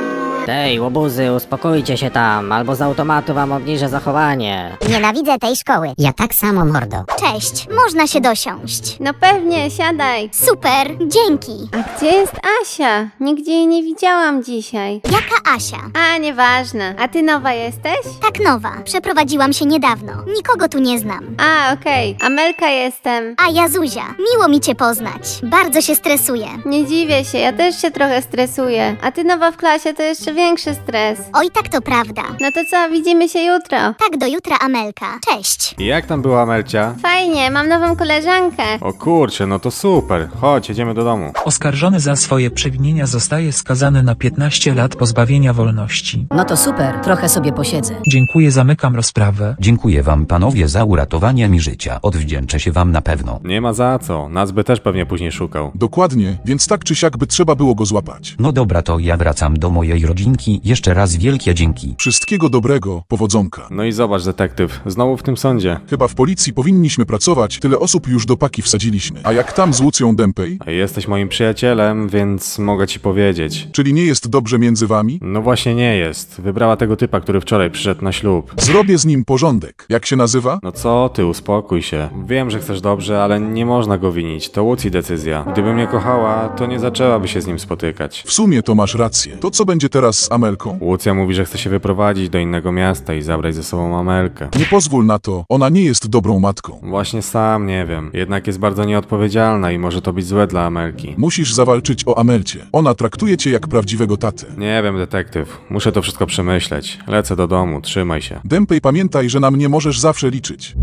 Speaker 12: Tej, łobuzy, uspokójcie się tam, albo z automatu wam obniżę zachowanie.
Speaker 13: Nienawidzę tej szkoły.
Speaker 8: Ja tak samo, mordo.
Speaker 14: Cześć, można się dosiąść.
Speaker 1: No pewnie, siadaj.
Speaker 14: Super, dzięki.
Speaker 1: A gdzie jest Asia? Nigdzie jej nie widziałam dzisiaj.
Speaker 14: Jaka Asia?
Speaker 1: A, nieważne. A ty nowa jesteś?
Speaker 14: Tak nowa. Przeprowadziłam się niedawno. Nikogo tu nie znam.
Speaker 1: A, okej. Amelka jestem.
Speaker 14: A ja Zuzia. Miło mi cię poznać. Bardzo się stresuję.
Speaker 1: Nie dziwię się, ja też się trochę stresuję. A ty nowa w klasie to jeszcze większy stres.
Speaker 14: Oj, tak to prawda.
Speaker 1: No to co, widzimy się jutro.
Speaker 14: Tak, do jutra, Amelka. Cześć.
Speaker 2: I jak tam była Amelcia?
Speaker 1: Fajnie, mam nową koleżankę.
Speaker 2: O kurczę, no to super. Chodź, jedziemy do domu.
Speaker 6: Oskarżony za swoje przewinienia zostaje skazany na piętnaście lat pozbawienia wolności.
Speaker 7: No to super, trochę sobie posiedzę.
Speaker 6: Dziękuję, zamykam rozprawę.
Speaker 5: Dziękuję wam panowie za uratowanie mi życia. Odwdzięczę się wam na pewno.
Speaker 2: Nie ma za co, nas by też pewnie później szukał.
Speaker 10: Dokładnie, więc tak czy siak by trzeba było go złapać.
Speaker 5: No dobra, to ja wracam do mojej rodzinki. Jeszcze raz wielkie dzięki.
Speaker 10: Wszystkiego dobrego, powodzonka.
Speaker 2: No i zobacz, detektyw, znowu w tym sądzie.
Speaker 10: Chyba w policji powinniśmy pracować, tyle osób już do paki wsadziliśmy. A jak tam z Łucją Dępej?
Speaker 2: A jesteś moim przyjacielem, więc mogę ci powiedzieć.
Speaker 10: Czyli nie jest dobrze między wami?
Speaker 2: No właśnie nie jest. Wybrała tego typa, który wczoraj przyszedł na ślub.
Speaker 10: Zrobię z nim porządek. Jak się nazywa?
Speaker 2: No co ty, uspokój się. Wiem, że chcesz dobrze, ale nie można go winić. To Łucji decyzja. Gdyby mnie kochała, to nie zaczęłaby się z nim spotykać.
Speaker 10: W sumie to masz rację. To co będzie teraz z Amelką?
Speaker 2: Łucja mówi, że chce się wyprowadzić do innego miasta i zabrać ze sobą Amelkę.
Speaker 10: Nie pozwól na to. Ona nie jest dobrą matką.
Speaker 2: Właśnie sam nie wiem. Jednak jest bardzo nieodpowiedzialna i może to być złe dla Amelki.
Speaker 10: Musisz zawalczyć o Amelcie. Ona traktuje cię jak prawdziwego tatę.
Speaker 2: Nie wiem, detektyw. Muszę to wszystko przemyśleć. Lecę do domu, trzymaj się.
Speaker 10: Dępej, pamiętaj, że na mnie możesz zawsze liczyć.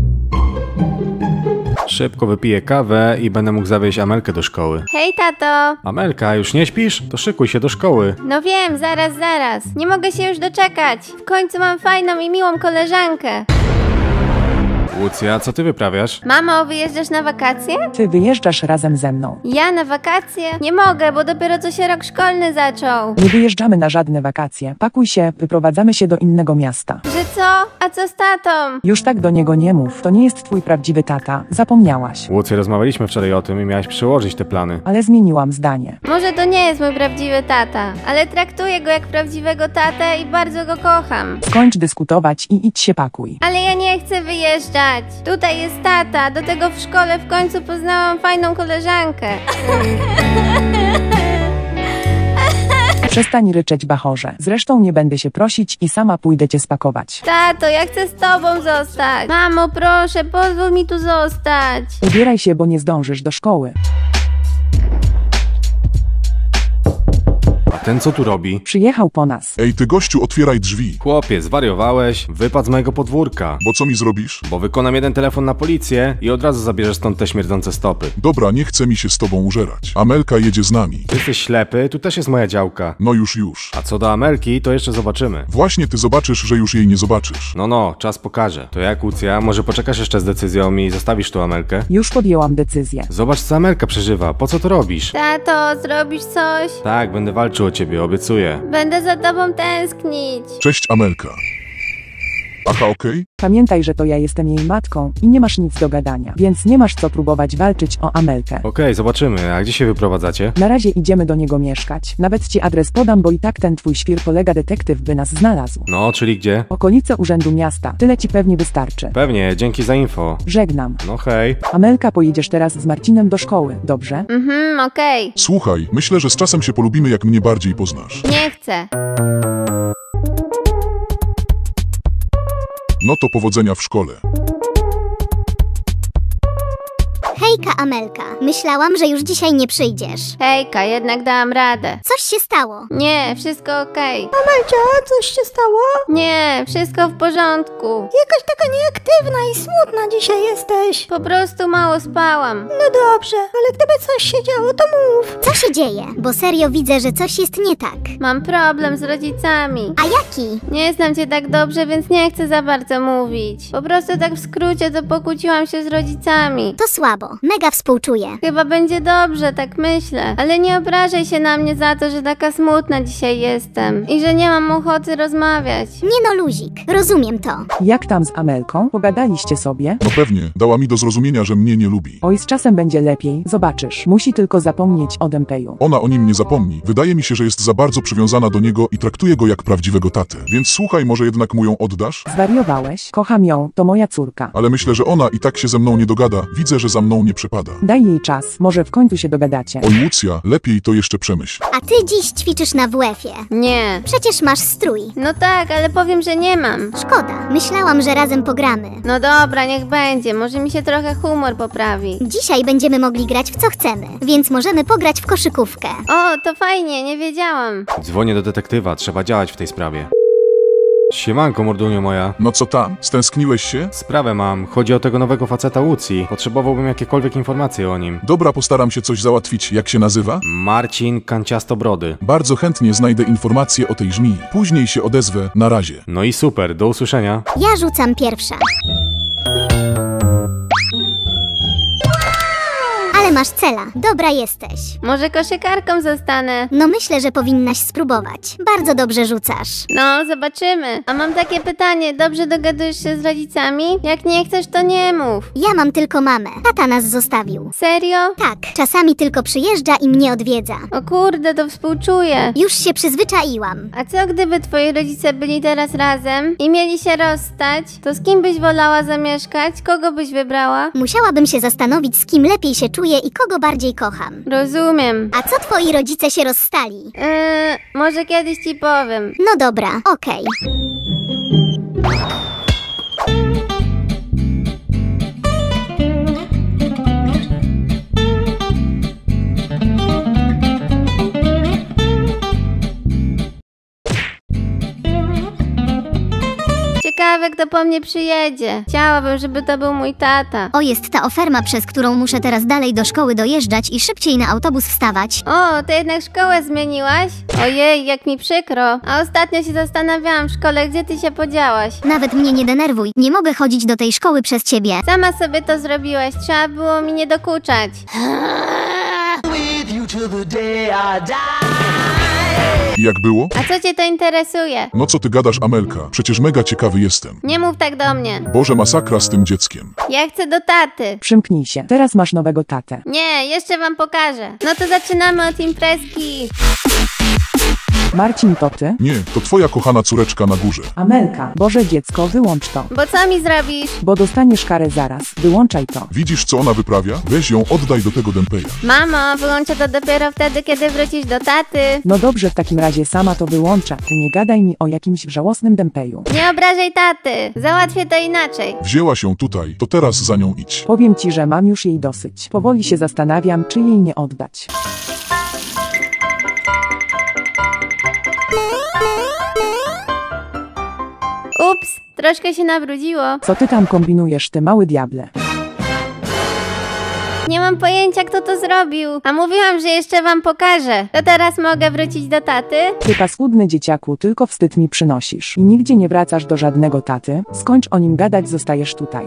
Speaker 2: Szybko wypiję kawę i będę mógł zawieźć Amelkę do szkoły.
Speaker 1: Hej, tato.
Speaker 2: Amelka, już nie śpisz? To szykuj się do szkoły.
Speaker 1: No wiem, zaraz, zaraz. Nie mogę się już doczekać. W końcu mam fajną i miłą koleżankę.
Speaker 2: Łucja, co ty wyprawiasz?
Speaker 1: Mamo, wyjeżdżasz na wakacje?
Speaker 4: Ty wyjeżdżasz razem ze mną.
Speaker 1: Ja na wakacje? Nie mogę, bo dopiero co się rok szkolny zaczął.
Speaker 4: Nie wyjeżdżamy na żadne wakacje. Pakuj się, wyprowadzamy się do innego miasta.
Speaker 1: Że co? A co z tatą?
Speaker 4: Już tak do niego nie mów. To nie jest twój prawdziwy tata. Zapomniałaś.
Speaker 2: Łucja, rozmawialiśmy wczoraj o tym i miałaś przełożyć te plany.
Speaker 4: Ale zmieniłam zdanie.
Speaker 1: Może to nie jest mój prawdziwy tata, ale traktuję go jak prawdziwego tatę i bardzo go kocham.
Speaker 4: Skończ dyskutować i idź się pakuj.
Speaker 1: Ale ja nie chcę wyjeżdżać. Tutaj jest tata, do tego w szkole w końcu poznałam fajną koleżankę.
Speaker 4: Przestań ryczeć, bachorze. Zresztą nie będę się prosić i sama pójdę cię spakować.
Speaker 1: Tato, ja chcę z tobą zostać. Mamo, proszę, pozwól mi tu zostać.
Speaker 4: Ubieraj się, bo nie zdążysz do szkoły.
Speaker 2: A ten co tu robi?
Speaker 4: Przyjechał po nas.
Speaker 10: Ej, ty gościu, otwieraj drzwi.
Speaker 2: Chłopie, zwariowałeś? Wypadł z mojego podwórka.
Speaker 10: Bo co mi zrobisz?
Speaker 2: Bo wykonam jeden telefon na policję i od razu zabierzesz stąd te śmierdzące stopy.
Speaker 10: Dobra, nie chce mi się z tobą użerać. Amelka jedzie z nami.
Speaker 2: Ty jesteś ślepy, tu też jest moja działka.
Speaker 10: No już, już.
Speaker 2: A co do Amelki, to jeszcze zobaczymy.
Speaker 10: Właśnie ty zobaczysz, że już jej nie zobaczysz.
Speaker 2: No no, czas pokaże. To jak, Łucja, może poczekasz jeszcze z decyzją i zostawisz tu Amelkę?
Speaker 4: Już podjęłam decyzję.
Speaker 2: Zobacz, co Amelka przeżywa. Po co to robisz?
Speaker 1: Tato, zrobisz coś?
Speaker 2: Tak, będę walczył o ciebie, obiecuję.
Speaker 1: Będę za tobą tęsknić.
Speaker 10: Cześć, Amelka. Aha, okej? Okay?
Speaker 4: Pamiętaj, że to ja jestem jej matką i nie masz nic do gadania, więc nie masz co próbować walczyć o Amelkę.
Speaker 2: Okej, okay, zobaczymy. A gdzie się wyprowadzacie?
Speaker 4: Na razie idziemy do niego mieszkać. Nawet ci adres podam, bo i tak ten twój świr kolega detektyw by nas znalazł.
Speaker 2: No, czyli gdzie?
Speaker 4: Okolice Urzędu Miasta. Tyle ci pewnie wystarczy.
Speaker 2: Pewnie, dzięki za info.
Speaker 4: Żegnam.
Speaker 2: No hej.
Speaker 4: Amelka, pojedziesz teraz z Marcinem do szkoły, dobrze?
Speaker 1: Mhm, okej. Okay.
Speaker 10: Słuchaj, myślę, że z czasem się polubimy, jak mnie bardziej poznasz.
Speaker 1: Nie chcę.
Speaker 10: No to powodzenia w szkole.
Speaker 14: Hejka, Amelka. Myślałam, że już dzisiaj nie przyjdziesz.
Speaker 1: Hejka, jednak dałam radę.
Speaker 14: Coś się stało?
Speaker 1: Nie, wszystko okej. Okay.
Speaker 17: Amelcia, coś się stało?
Speaker 1: Nie, wszystko w porządku.
Speaker 17: Jakaś taka nieaktywna i smutna dzisiaj jesteś.
Speaker 1: Po prostu mało spałam.
Speaker 17: No dobrze, ale gdyby coś się działo, to mów.
Speaker 14: Co się dzieje? Bo serio widzę, że coś jest nie tak.
Speaker 1: Mam problem z rodzicami.
Speaker 14: A jaki?
Speaker 1: Nie znam cię tak dobrze, więc nie chcę za bardzo mówić. Po prostu tak w skrócie to pokłóciłam się z rodzicami.
Speaker 14: To słabo. słabo. Mega współczuję.
Speaker 1: Chyba będzie dobrze, tak myślę. Ale nie obrażaj się na mnie za to, że taka smutna dzisiaj jestem. I że nie mam ochoty rozmawiać.
Speaker 14: Nie no, luzik. Rozumiem to.
Speaker 4: Jak tam z Amelką? Pogadaliście sobie?
Speaker 10: No pewnie, dała mi do zrozumienia, że mnie nie lubi.
Speaker 4: Oj, z czasem będzie lepiej. Zobaczysz. Musi tylko zapomnieć o Dempeju.
Speaker 10: Ona o nim nie zapomni. Wydaje mi się, że jest za bardzo przywiązana do niego i traktuje go jak prawdziwego tatę. Więc słuchaj, może jednak mu ją oddasz?
Speaker 4: Zwariowałeś? Kocham ją, to moja córka.
Speaker 10: Ale myślę, że ona i tak się ze mną nie dogada. Widzę, że za mną nie przepada.
Speaker 4: Daj jej czas, może w końcu się dogadacie.
Speaker 10: Oj, Łucja, lepiej to jeszcze przemyśl.
Speaker 14: A ty dziś ćwiczysz na W F-ie.
Speaker 1: Nie.
Speaker 14: Przecież masz strój.
Speaker 1: No tak, ale powiem, że nie mam.
Speaker 14: Szkoda. Myślałam, że razem pogramy.
Speaker 1: No dobra, niech będzie. Może mi się trochę humor poprawi.
Speaker 14: Dzisiaj będziemy mogli grać w co chcemy, więc możemy pograć w koszykówkę.
Speaker 1: O, to fajnie, nie wiedziałam.
Speaker 2: Dzwonię do detektywa, trzeba działać w tej sprawie. Siemanko, mordunio moja.
Speaker 10: No co tam? Stęskniłeś się?
Speaker 2: Sprawę mam. Chodzi o tego nowego faceta Łucji. Potrzebowałbym jakiekolwiek informacje o nim.
Speaker 10: Dobra, postaram się coś załatwić. Jak się nazywa?
Speaker 2: Marcin Kanciastobrody.
Speaker 10: Bardzo chętnie znajdę informacje o tej żmii. Później się odezwę. Na razie.
Speaker 2: No i super, do usłyszenia.
Speaker 14: Ja rzucam pierwsza. Ale masz cela. Dobra jesteś.
Speaker 1: Może koszykarką zostanę.
Speaker 14: No myślę, że powinnaś spróbować. Bardzo dobrze rzucasz.
Speaker 1: No, zobaczymy. A mam takie pytanie. Dobrze dogadujesz się z rodzicami? Jak nie chcesz, to nie mów.
Speaker 14: Ja mam tylko mamę. Tata nas zostawił.
Speaker 1: Serio?
Speaker 14: Tak. Czasami tylko przyjeżdża i mnie odwiedza.
Speaker 1: O kurde, to współczuję.
Speaker 14: Już się przyzwyczaiłam.
Speaker 1: A co gdyby twoi rodzice byli teraz razem i mieli się rozstać? To z kim byś wolała zamieszkać? Kogo byś wybrała?
Speaker 14: Musiałabym się zastanowić, z kim lepiej się czuję i kogo bardziej kocham.
Speaker 1: Rozumiem.
Speaker 14: A co twoi rodzice się rozstali?
Speaker 1: Eee, może kiedyś ci powiem.
Speaker 14: No dobra, okej.
Speaker 1: Ciekawe, kto po mnie przyjedzie. Chciałabym, żeby to był mój tata.
Speaker 14: O, jest ta oferma, przez którą muszę teraz dalej do szkoły dojeżdżać i szybciej na autobus wstawać.
Speaker 1: O, to jednak szkołę zmieniłaś? Ojej, jak mi przykro. A ostatnio się zastanawiałam w szkole, gdzie ty się podziałaś.
Speaker 14: Nawet mnie nie denerwuj. Nie mogę chodzić do tej szkoły przez ciebie.
Speaker 1: Sama sobie to zrobiłaś. Trzeba było mi nie dokuczać.
Speaker 10: I jak było?
Speaker 1: A co cię to interesuje?
Speaker 10: No co ty gadasz, Amelka? Przecież mega ciekawy jestem.
Speaker 1: Nie mów tak do mnie.
Speaker 10: Boże, masakra z tym dzieckiem.
Speaker 1: Ja chcę do taty.
Speaker 4: Przymknij się, teraz masz nowego tatę.
Speaker 1: Nie, jeszcze wam pokażę. No to zaczynamy od imprezki.
Speaker 4: Marcin, to ty?
Speaker 10: Nie, to twoja kochana córeczka na górze.
Speaker 4: Amelka, Boże dziecko, wyłącz to.
Speaker 1: Bo co mi zrobisz?
Speaker 4: Bo dostaniesz karę zaraz. Wyłączaj to.
Speaker 10: Widzisz, co ona wyprawia? Weź ją, oddaj do tego Dempeja.
Speaker 1: Mamo, wyłączę to dopiero wtedy, kiedy wrócisz do taty.
Speaker 4: No dobrze, w takim razie sama to wyłącza. Ty nie gadaj mi o jakimś żałosnym Dempeju.
Speaker 1: Nie obrażaj taty. Załatwię to inaczej.
Speaker 10: Wzięła się tutaj, to teraz za nią idź.
Speaker 4: Powiem ci, że mam już jej dosyć. Powoli się zastanawiam, czy jej nie oddać.
Speaker 1: Ups, troszkę się nabrudziło.
Speaker 4: Co ty tam kombinujesz, ty mały diable?
Speaker 1: Nie mam pojęcia, kto to zrobił. A mówiłam, że jeszcze wam pokażę. To teraz mogę wrócić do taty?
Speaker 4: Ty paskudny dzieciaku, tylko wstyd mi przynosisz. I nigdzie nie wracasz do żadnego taty. Skończ o nim gadać, zostajesz tutaj.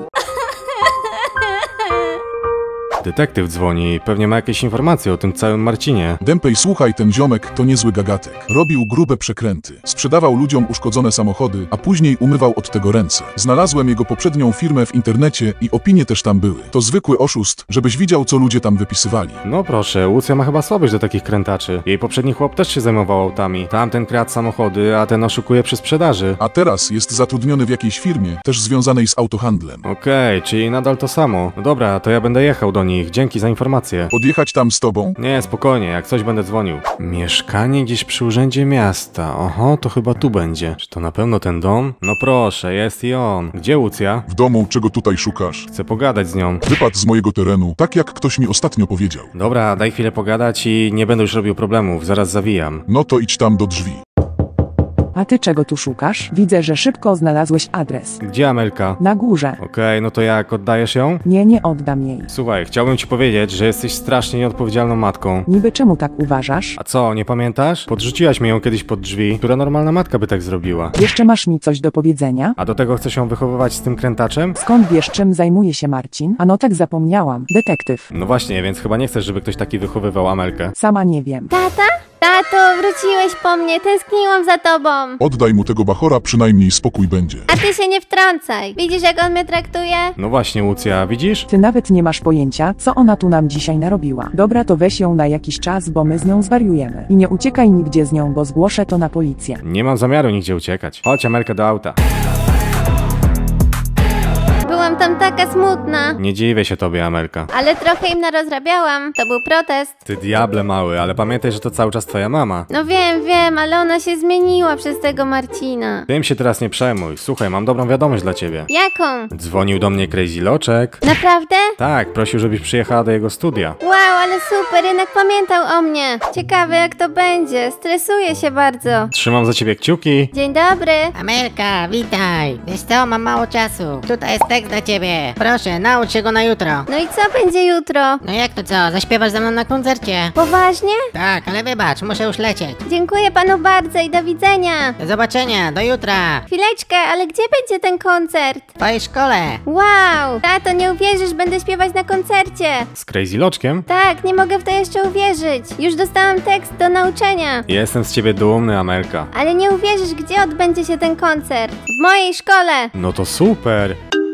Speaker 2: Detektyw dzwoni, pewnie ma jakieś informacje o tym całym Marcinie.
Speaker 10: Dempej, słuchaj, ten ziomek to niezły gagatek. Robił grube przekręty. Sprzedawał ludziom uszkodzone samochody, a później umywał od tego ręce. Znalazłem jego poprzednią firmę w internecie i opinie też tam były. To zwykły oszust, żebyś widział, co ludzie tam wypisywali.
Speaker 2: No proszę, Łucja ma chyba słabość do takich krętaczy. Jej poprzedni chłop też się zajmował autami. Tamten kradł samochody, a ten oszukuje przy sprzedaży.
Speaker 10: A teraz jest zatrudniony w jakiejś firmie, też związanej z autohandlem.
Speaker 2: Okej, okay, czyli nadal to samo. No dobra, to ja będę jechał do nich. Dzięki za informację.
Speaker 10: Podjechać tam z tobą?
Speaker 2: Nie, spokojnie, jak coś będę dzwonił. Mieszkanie gdzieś przy urzędzie miasta. Oho, to chyba tu będzie. Czy to na pewno ten dom? No proszę, jest i on. Gdzie Łucja?
Speaker 10: W domu, czego tutaj szukasz?
Speaker 2: Chcę pogadać z nią.
Speaker 10: Wypadł z mojego terenu, tak jak ktoś mi ostatnio powiedział.
Speaker 2: Dobra, daj chwilę pogadać i nie będę już robił problemów, zaraz zawijam.
Speaker 10: No to idź tam do drzwi.
Speaker 4: A ty czego tu szukasz? Widzę, że szybko znalazłeś adres.
Speaker 2: Gdzie Amelka?
Speaker 4: Na górze.
Speaker 2: Okej, no to jak, oddajesz ją?
Speaker 4: Nie, nie oddam jej.
Speaker 2: Słuchaj, chciałbym ci powiedzieć, że jesteś strasznie nieodpowiedzialną matką.
Speaker 4: Niby czemu tak uważasz?
Speaker 2: A co, nie pamiętasz? Podrzuciłaś mi ją kiedyś pod drzwi. Która normalna matka by tak zrobiła?
Speaker 4: Jeszcze masz mi coś do powiedzenia?
Speaker 2: A do tego chcesz ją wychowywać z tym krętaczem?
Speaker 4: Skąd wiesz, czym zajmuje się Marcin? A no tak zapomniałam. Detektyw.
Speaker 2: No właśnie, więc chyba nie chcesz, żeby ktoś taki wychowywał Amelkę.
Speaker 4: Sama nie wiem.
Speaker 1: Tata? Tato, wróciłeś po mnie, tęskniłam za tobą.
Speaker 10: Oddaj mu tego bachora, przynajmniej spokój będzie.
Speaker 1: A ty się nie wtrącaj. Widzisz, jak on mnie traktuje?
Speaker 2: No właśnie, Łucja, widzisz?
Speaker 4: Ty nawet nie masz pojęcia, co ona tu nam dzisiaj narobiła. Dobra, to weź ją na jakiś czas, bo my z nią zwariujemy. I nie uciekaj nigdzie z nią, bo zgłoszę to na policję.
Speaker 2: Nie mam zamiaru nigdzie uciekać. Chodź, Amelka, do auta.
Speaker 1: Byłam tam taka smutna.
Speaker 2: Nie dziwię się tobie, Amelka.
Speaker 1: Ale trochę im narozrabiałam. To był protest.
Speaker 2: Ty diable mały, ale pamiętaj, że to cały czas twoja mama.
Speaker 1: No wiem, wiem, ale ona się zmieniła przez tego Marcina.
Speaker 2: Tym się teraz nie przejmuj. Słuchaj, mam dobrą wiadomość dla ciebie.
Speaker 1: Jaką?
Speaker 2: Dzwonił do mnie Crazy Loczek.
Speaker 1: Naprawdę?
Speaker 2: Tak, prosił, żebyś przyjechała do jego studia.
Speaker 1: Wow, ale super, jednak pamiętał o mnie. Ciekawe, jak to będzie. Stresuję się bardzo.
Speaker 2: Trzymam za ciebie kciuki.
Speaker 1: Dzień dobry.
Speaker 12: Amelka, witaj. Wiesz co, mam mało czasu. Tutaj jest tekst dla ciebie. Proszę, naucz się go na jutro.
Speaker 1: No i co będzie jutro?
Speaker 12: No jak to co, zaśpiewasz ze mną na koncercie?
Speaker 1: Poważnie?
Speaker 12: Tak, ale wybacz, muszę już lecieć.
Speaker 1: Dziękuję panu bardzo i do widzenia.
Speaker 12: Do zobaczenia, do jutra.
Speaker 1: Chwileczkę, ale gdzie będzie ten koncert?
Speaker 12: W twojej szkole.
Speaker 1: Wow, tato, nie uwierzysz, będę śpiewać na koncercie.
Speaker 2: Z Crazy Loczkiem?
Speaker 1: Tak, nie mogę w to jeszcze uwierzyć. Już dostałam tekst do nauczenia.
Speaker 2: Jestem z ciebie dumny, Amelka.
Speaker 1: Ale nie uwierzysz, gdzie odbędzie się ten koncert. W mojej szkole.
Speaker 2: No to super.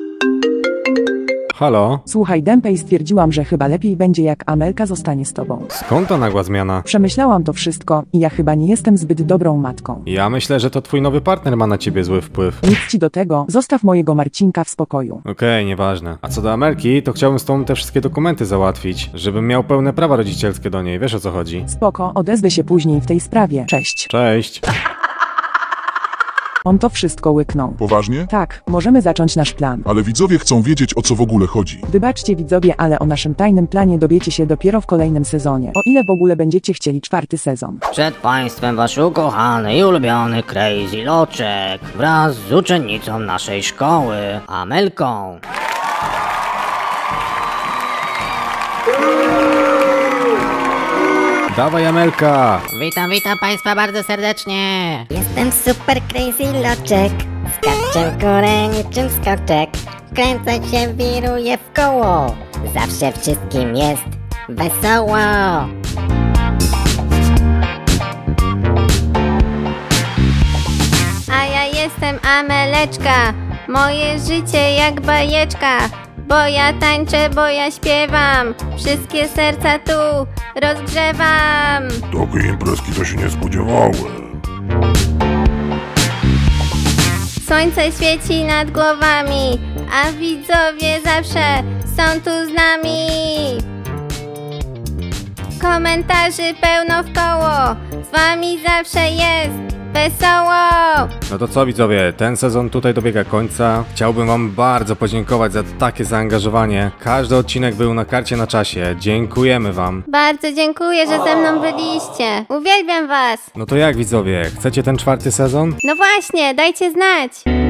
Speaker 2: Halo?
Speaker 4: Słuchaj, Dępej, stwierdziłam, że chyba lepiej będzie, jak Amelka zostanie z tobą.
Speaker 2: Skąd ta nagła zmiana?
Speaker 4: Przemyślałam to wszystko i ja chyba nie jestem zbyt dobrą matką.
Speaker 2: Ja myślę, że to twój nowy partner ma na ciebie zły wpływ.
Speaker 4: Nic ci do tego, zostaw mojego Marcinka w spokoju.
Speaker 2: Okej, okay, nieważne. A co do Amelki, to chciałbym z tobą te wszystkie dokumenty załatwić, żebym miał pełne prawa rodzicielskie do niej, wiesz o co chodzi?
Speaker 4: Spoko, odezwę się później w tej sprawie. Cześć.
Speaker 2: Cześć.
Speaker 4: On to wszystko łyknął.
Speaker 10: Poważnie?
Speaker 4: Tak, możemy zacząć nasz plan.
Speaker 10: Ale widzowie chcą wiedzieć, o co w ogóle chodzi.
Speaker 4: Wybaczcie widzowie, ale o naszym tajnym planie dowiecie się dopiero w kolejnym sezonie. O ile w ogóle będziecie chcieli czwarty sezon.
Speaker 15: Przed państwem wasz ukochany i ulubiony Crazy Loczek wraz z uczennicą naszej szkoły, Amelką.
Speaker 2: Dawaj, Amelka!
Speaker 12: Witam, witam państwa bardzo serdecznie.
Speaker 8: Jestem super crazy loczek. Skaczę w górę niczym skoczek. Kręcę się, wiruję w koło. Zawsze wszystkim jest wesoło.
Speaker 1: A ja jestem Ameleczka. Moje życie jak bajeczka. Bo ja tańczę, bo ja śpiewam. Wszystkie serca tu rozgrzewam.
Speaker 9: Takiej imprezki to się nie spodziewałem.
Speaker 1: Słońce świeci nad głowami, a widzowie zawsze są tu z nami. Komentarzy pełno w koło, z wami zawsze jest wesoło.
Speaker 2: No to co widzowie, ten sezon tutaj dobiega końca. Chciałbym wam bardzo podziękować za takie zaangażowanie. Każdy odcinek był na karcie na czasie. Dziękujemy wam.
Speaker 1: Bardzo dziękuję, że ze mną byliście. Uwielbiam was.
Speaker 2: No to jak widzowie, chcecie ten czwarty sezon?
Speaker 1: No właśnie, dajcie znać.